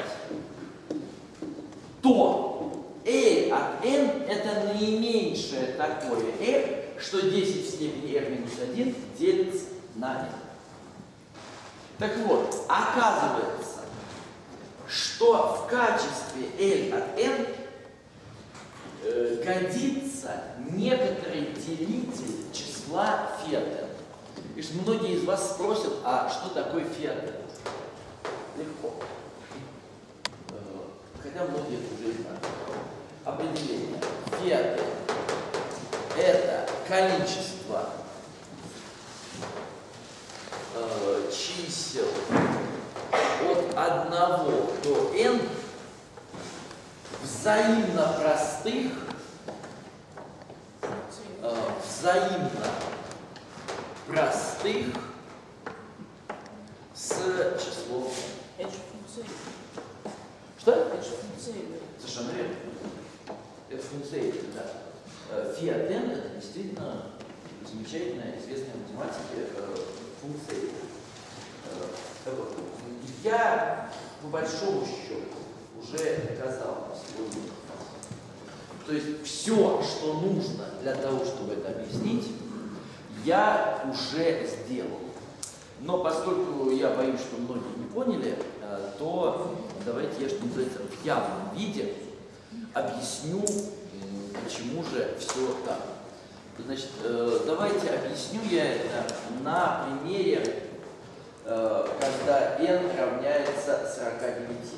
то L от n это наименьшее такое f, что десять в степени r минус один делится на n. Так вот, оказывается, что в качестве L от n э, годится некоторый делитель числа фиат n. И что многие из вас спросят, а что такое фиат n? Легко. Э, хотя многие это уже знают. Определение. Фиат n это количество э, чисел от одного до n взаимно простых, э, взаимно простых с числом. Это же функция. Что? Это же функция. Совершенно верно. Это функция, да. Фиат n это действительно замечательная, известная в математике э, функция. Э, вот. Я, по большому счету, уже доказал сегодня. То есть все, что нужно для того, чтобы это объяснить, я уже сделал. Но поскольку я боюсь, что многие не поняли, э, то давайте я, что называется, в явном виде объясню, почему же все так. Значит, э, давайте объясню я это на примере, э, когда n равняется сорока девяти.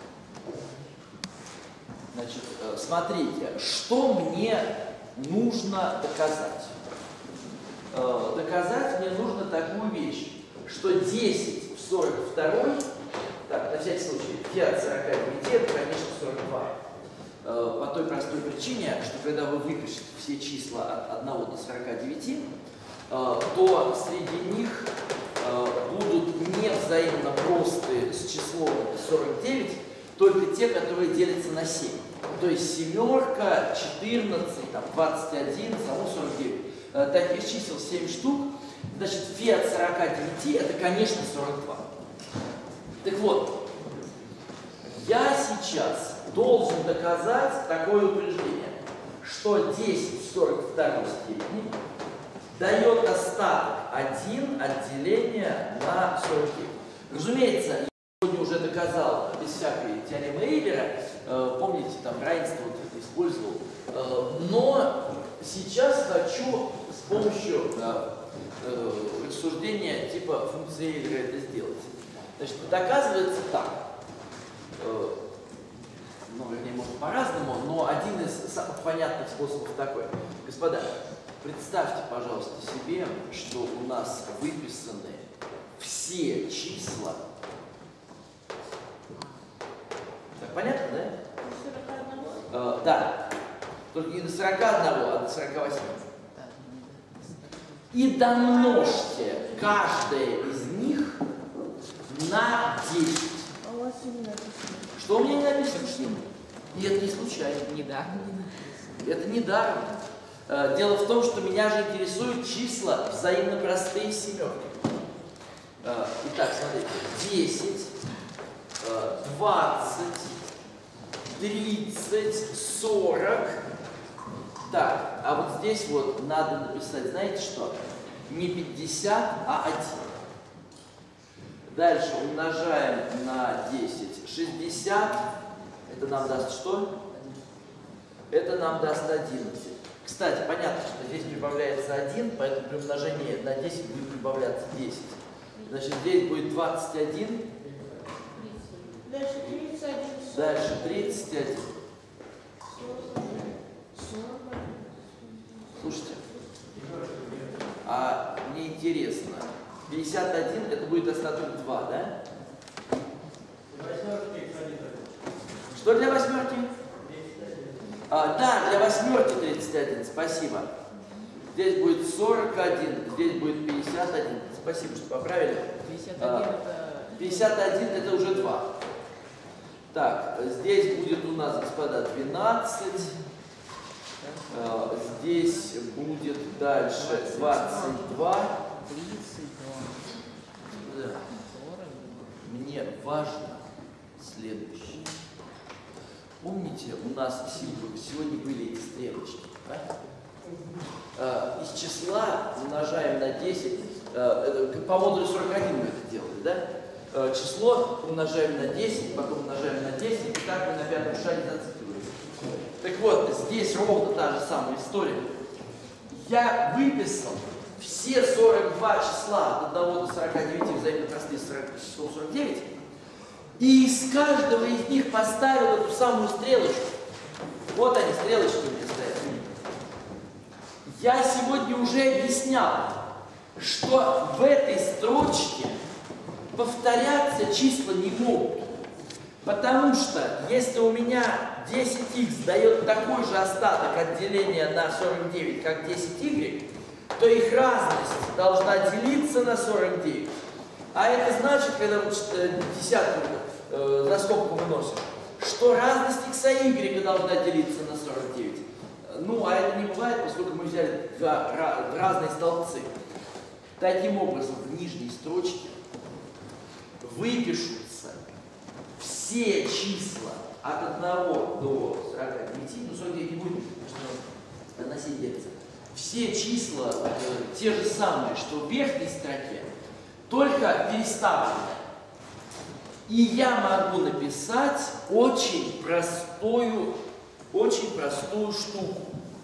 Значит, э, смотрите, что мне нужно доказать? Э, доказать мне нужно такую вещь, что десять в сорок два, так, на всякий случай, фиат сорока девяти это, конечно, сорок два. По той простой причине, что когда вы выпишете все числа от одного до сорока девяти, то среди них будут не взаимно простые с числом сорок девять, только те, которые делятся на семь. То есть семерка, четырнадцать, там, двадцать один, само сорок девять. Таких чисел семь штук. Значит, фиат сорока девяти это, конечно, сорок два. Так вот, я сейчас должен доказать такое утверждение, что десять в сорок второй степени дает остаток один от деления на сорок девять. Разумеется, я сегодня уже доказал без всякой теоремы Эйлера, э, помните, там равенство вот это использовал, э, но сейчас хочу с помощью э, э, рассуждения типа функции Эйлера это сделать. Значит, доказывается так. Э, ну, вернее, может по-разному, но один из самых понятных способов такой. Господа, представьте, пожалуйста, себе, что у нас выписаны все числа. Так, понятно, да? Э, да. Только не до сорока одного, а до сорока восьми. И домножьте каждое из них на десять. А у вас не написано. Что у меня не написано? И это не случайно. Не да. Это не даром. Дело в том, что меня же интересуют числа взаимно простые семерки. Итак, смотрите. десять, двадцать, тридцать, сорок. Так, а вот здесь вот надо написать, знаете что? Не пятьдесят, а один. Дальше умножаем на десять. шестьдесят. Это нам даст что? Это нам даст одиннадцать. Кстати, понятно, что здесь прибавляется один, поэтому при умножении на десять будет прибавляться десять. Значит, здесь будет двадцать один. Дальше тридцать один. Дальше тридцать один. Слушайте, а мне интересно, пятьдесят один это будет остаток два, да? Что для восьмерки? А, да, для восьмерки тридцать один, спасибо. Здесь будет сорок один, здесь будет пятьдесят один. Спасибо, что поправили. пятьдесят один А, это... пятьдесят один это уже два. Так, здесь будет у нас, господа, двенадцать. А, здесь будет дальше двадцать два. тридцать два. Да. Мне важно следующее. Помните, у нас сегодня были эти стрелочки, да? А, из числа умножаем на десять, а, по модулю сорок один мы это делали, да? А, число умножаем на десять, потом умножаем на десять, и так мы на пятом шаге зацикливаем. Так вот, здесь ровно та же самая история. Я выписал все сорок два числа от одного до сорока девяти, взаимно простые число сорок девять, и из каждого из них поставил эту самую стрелочку. Вот они, стрелочки у меня стоят. Я сегодня уже объяснял, что в этой строчке повторяться числа не могут. Потому что если у меня десять икс дает такой же остаток от деления на сорок девять, как десять игрек, то их разность должна делиться на сорок девять. А это значит, когда вот десятку э, за скобку выносишь, что разность x и y должна делиться на сорок девять. Ну, а это не бывает, поскольку мы взяли два разные столбцы. Таким образом, в нижней строчке выпишутся все числа от одного до сорока девяти, ну сорок девять не будет, потому что носить делится. Все числа э, те же самые, что в верхней строке, только переставлены. И я могу написать очень простую, очень простую штуку,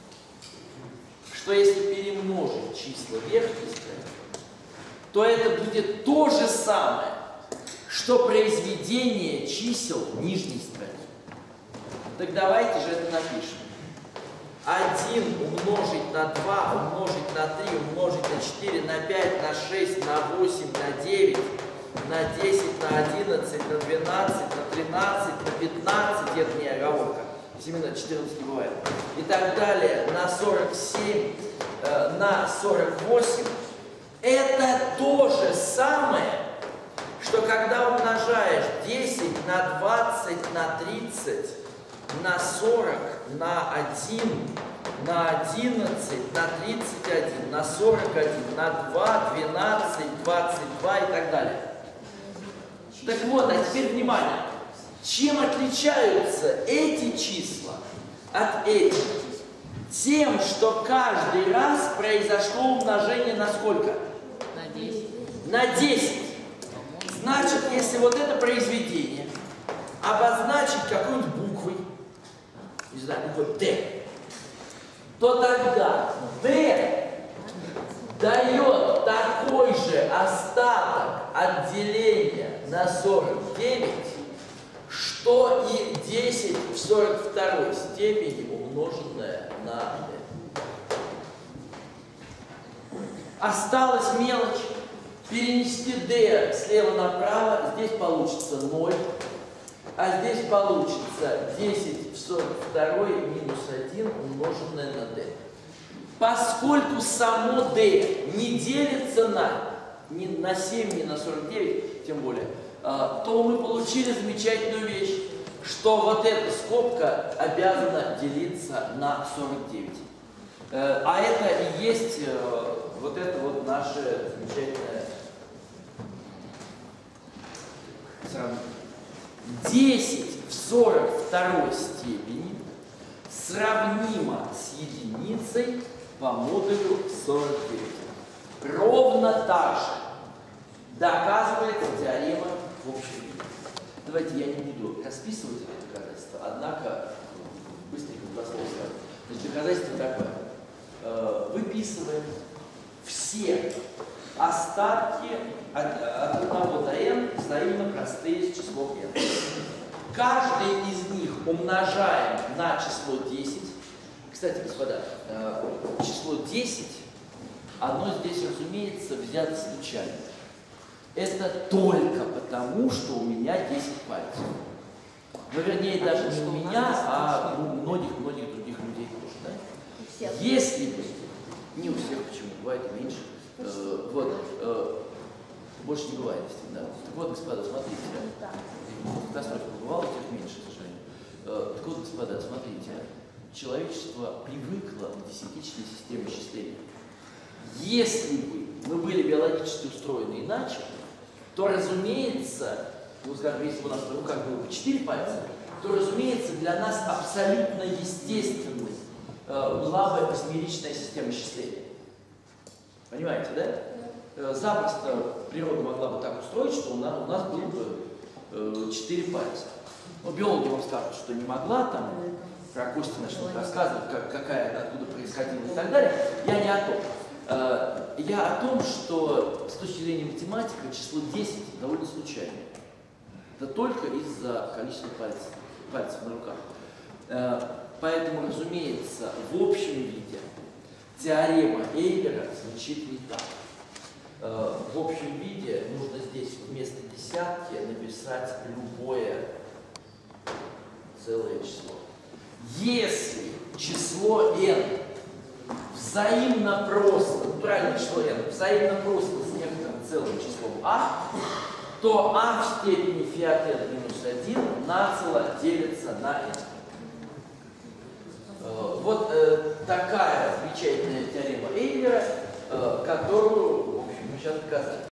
что если перемножить числа верхней строки, то это будет то же самое, что произведение чисел нижней строки. Так давайте же это напишем. один умножить на два, умножить на три, умножить на четыре, на пять, на шесть, на восемь, на девять, на десять, на одиннадцать, на двенадцать, на тринадцать, на пятнадцать, это не оговорка, семь на четырнадцать не бывает, и так далее, на сорок семь, э, на сорок восемь, это то же самое, что когда умножаешь десять на двадцать, на тридцать, на сорок, на один, на одиннадцать, на тридцать один, на сорок один, на два, двенадцать, двадцать два и так далее. Так вот, а теперь внимание. Чем отличаются эти числа от этих? Тем, что каждый раз произошло умножение на сколько? На десять. На десять. Значит, если вот это произведение обозначить какой-нибудь буквой, не знаю, буквой D, то тогда D дает такой же остаток от деления на сорок девять, что и десять в сорок второй степени умноженное на D. Осталась мелочь. Перенести D слева направо, здесь получится ноль, а здесь получится десять в сорок второй минус один умноженное на D. Поскольку само D не делится на, ни на семь, ни на сорок девять, тем более, то мы получили замечательную вещь, что вот эта скобка обязана делиться на сорок девять. А это и есть вот это вот наше замечательное сравнение. десять в сорок второй степени сравнимо с единицей по модулю сорок девять. Ровно так же доказывается теорема в общем виде. Давайте я не буду расписывать это доказательство, однако быстренько дословно скажу. Значит, доказательство такое. Выписываем все остатки от, от одного до n взаимно простые с числом n. Каждый из них умножаем на число десять. Кстати, господа, число десять, оно здесь, разумеется, взято случайно. это только потому, что у меня десять пальцев. Ну, вернее, даже не у меня, а у многих-многих других людей тоже. Да? Если бы, не у всех, почему, бывает и меньше, э, вот, э, больше не бывает, да. Так вот, господа, смотрите, в катастрофе побывало, тех меньше, к сожалению. Э, так вот, господа, смотрите, человечество привыкло к десятичной системе счисления. Если бы мы были биологически устроены иначе, то, разумеется, ну, скажем, если бы у нас в руках было бы четыре пальца, то, разумеется, для нас абсолютно естественной э, была бы восьмеричная система счисления. Понимаете, да? Э, запросто природа могла бы так устроить, что у нас, у нас было бы четыре э, пальца. Но биологи вам скажут, что не могла, там, про кости начнут рассказывать, как, какая, откуда происходила и так далее. Я не о том. Э, я о том, что с точки зрения математики число десять довольно случайное. Это только из-за количества пальцев, пальцев на руках. Поэтому, разумеется, в общем виде теорема Эйлера звучит не так. В общем виде нужно здесь вместо десятки написать любое целое число. Если число n взаимно просто, натуральное число n, взаимно просто с некоторым целым числом а, то а в степени фиат n минус один нацело делится на n. Вот э, такая замечательная теорема Эйлера, э, которую, в общем, мы сейчас доказали.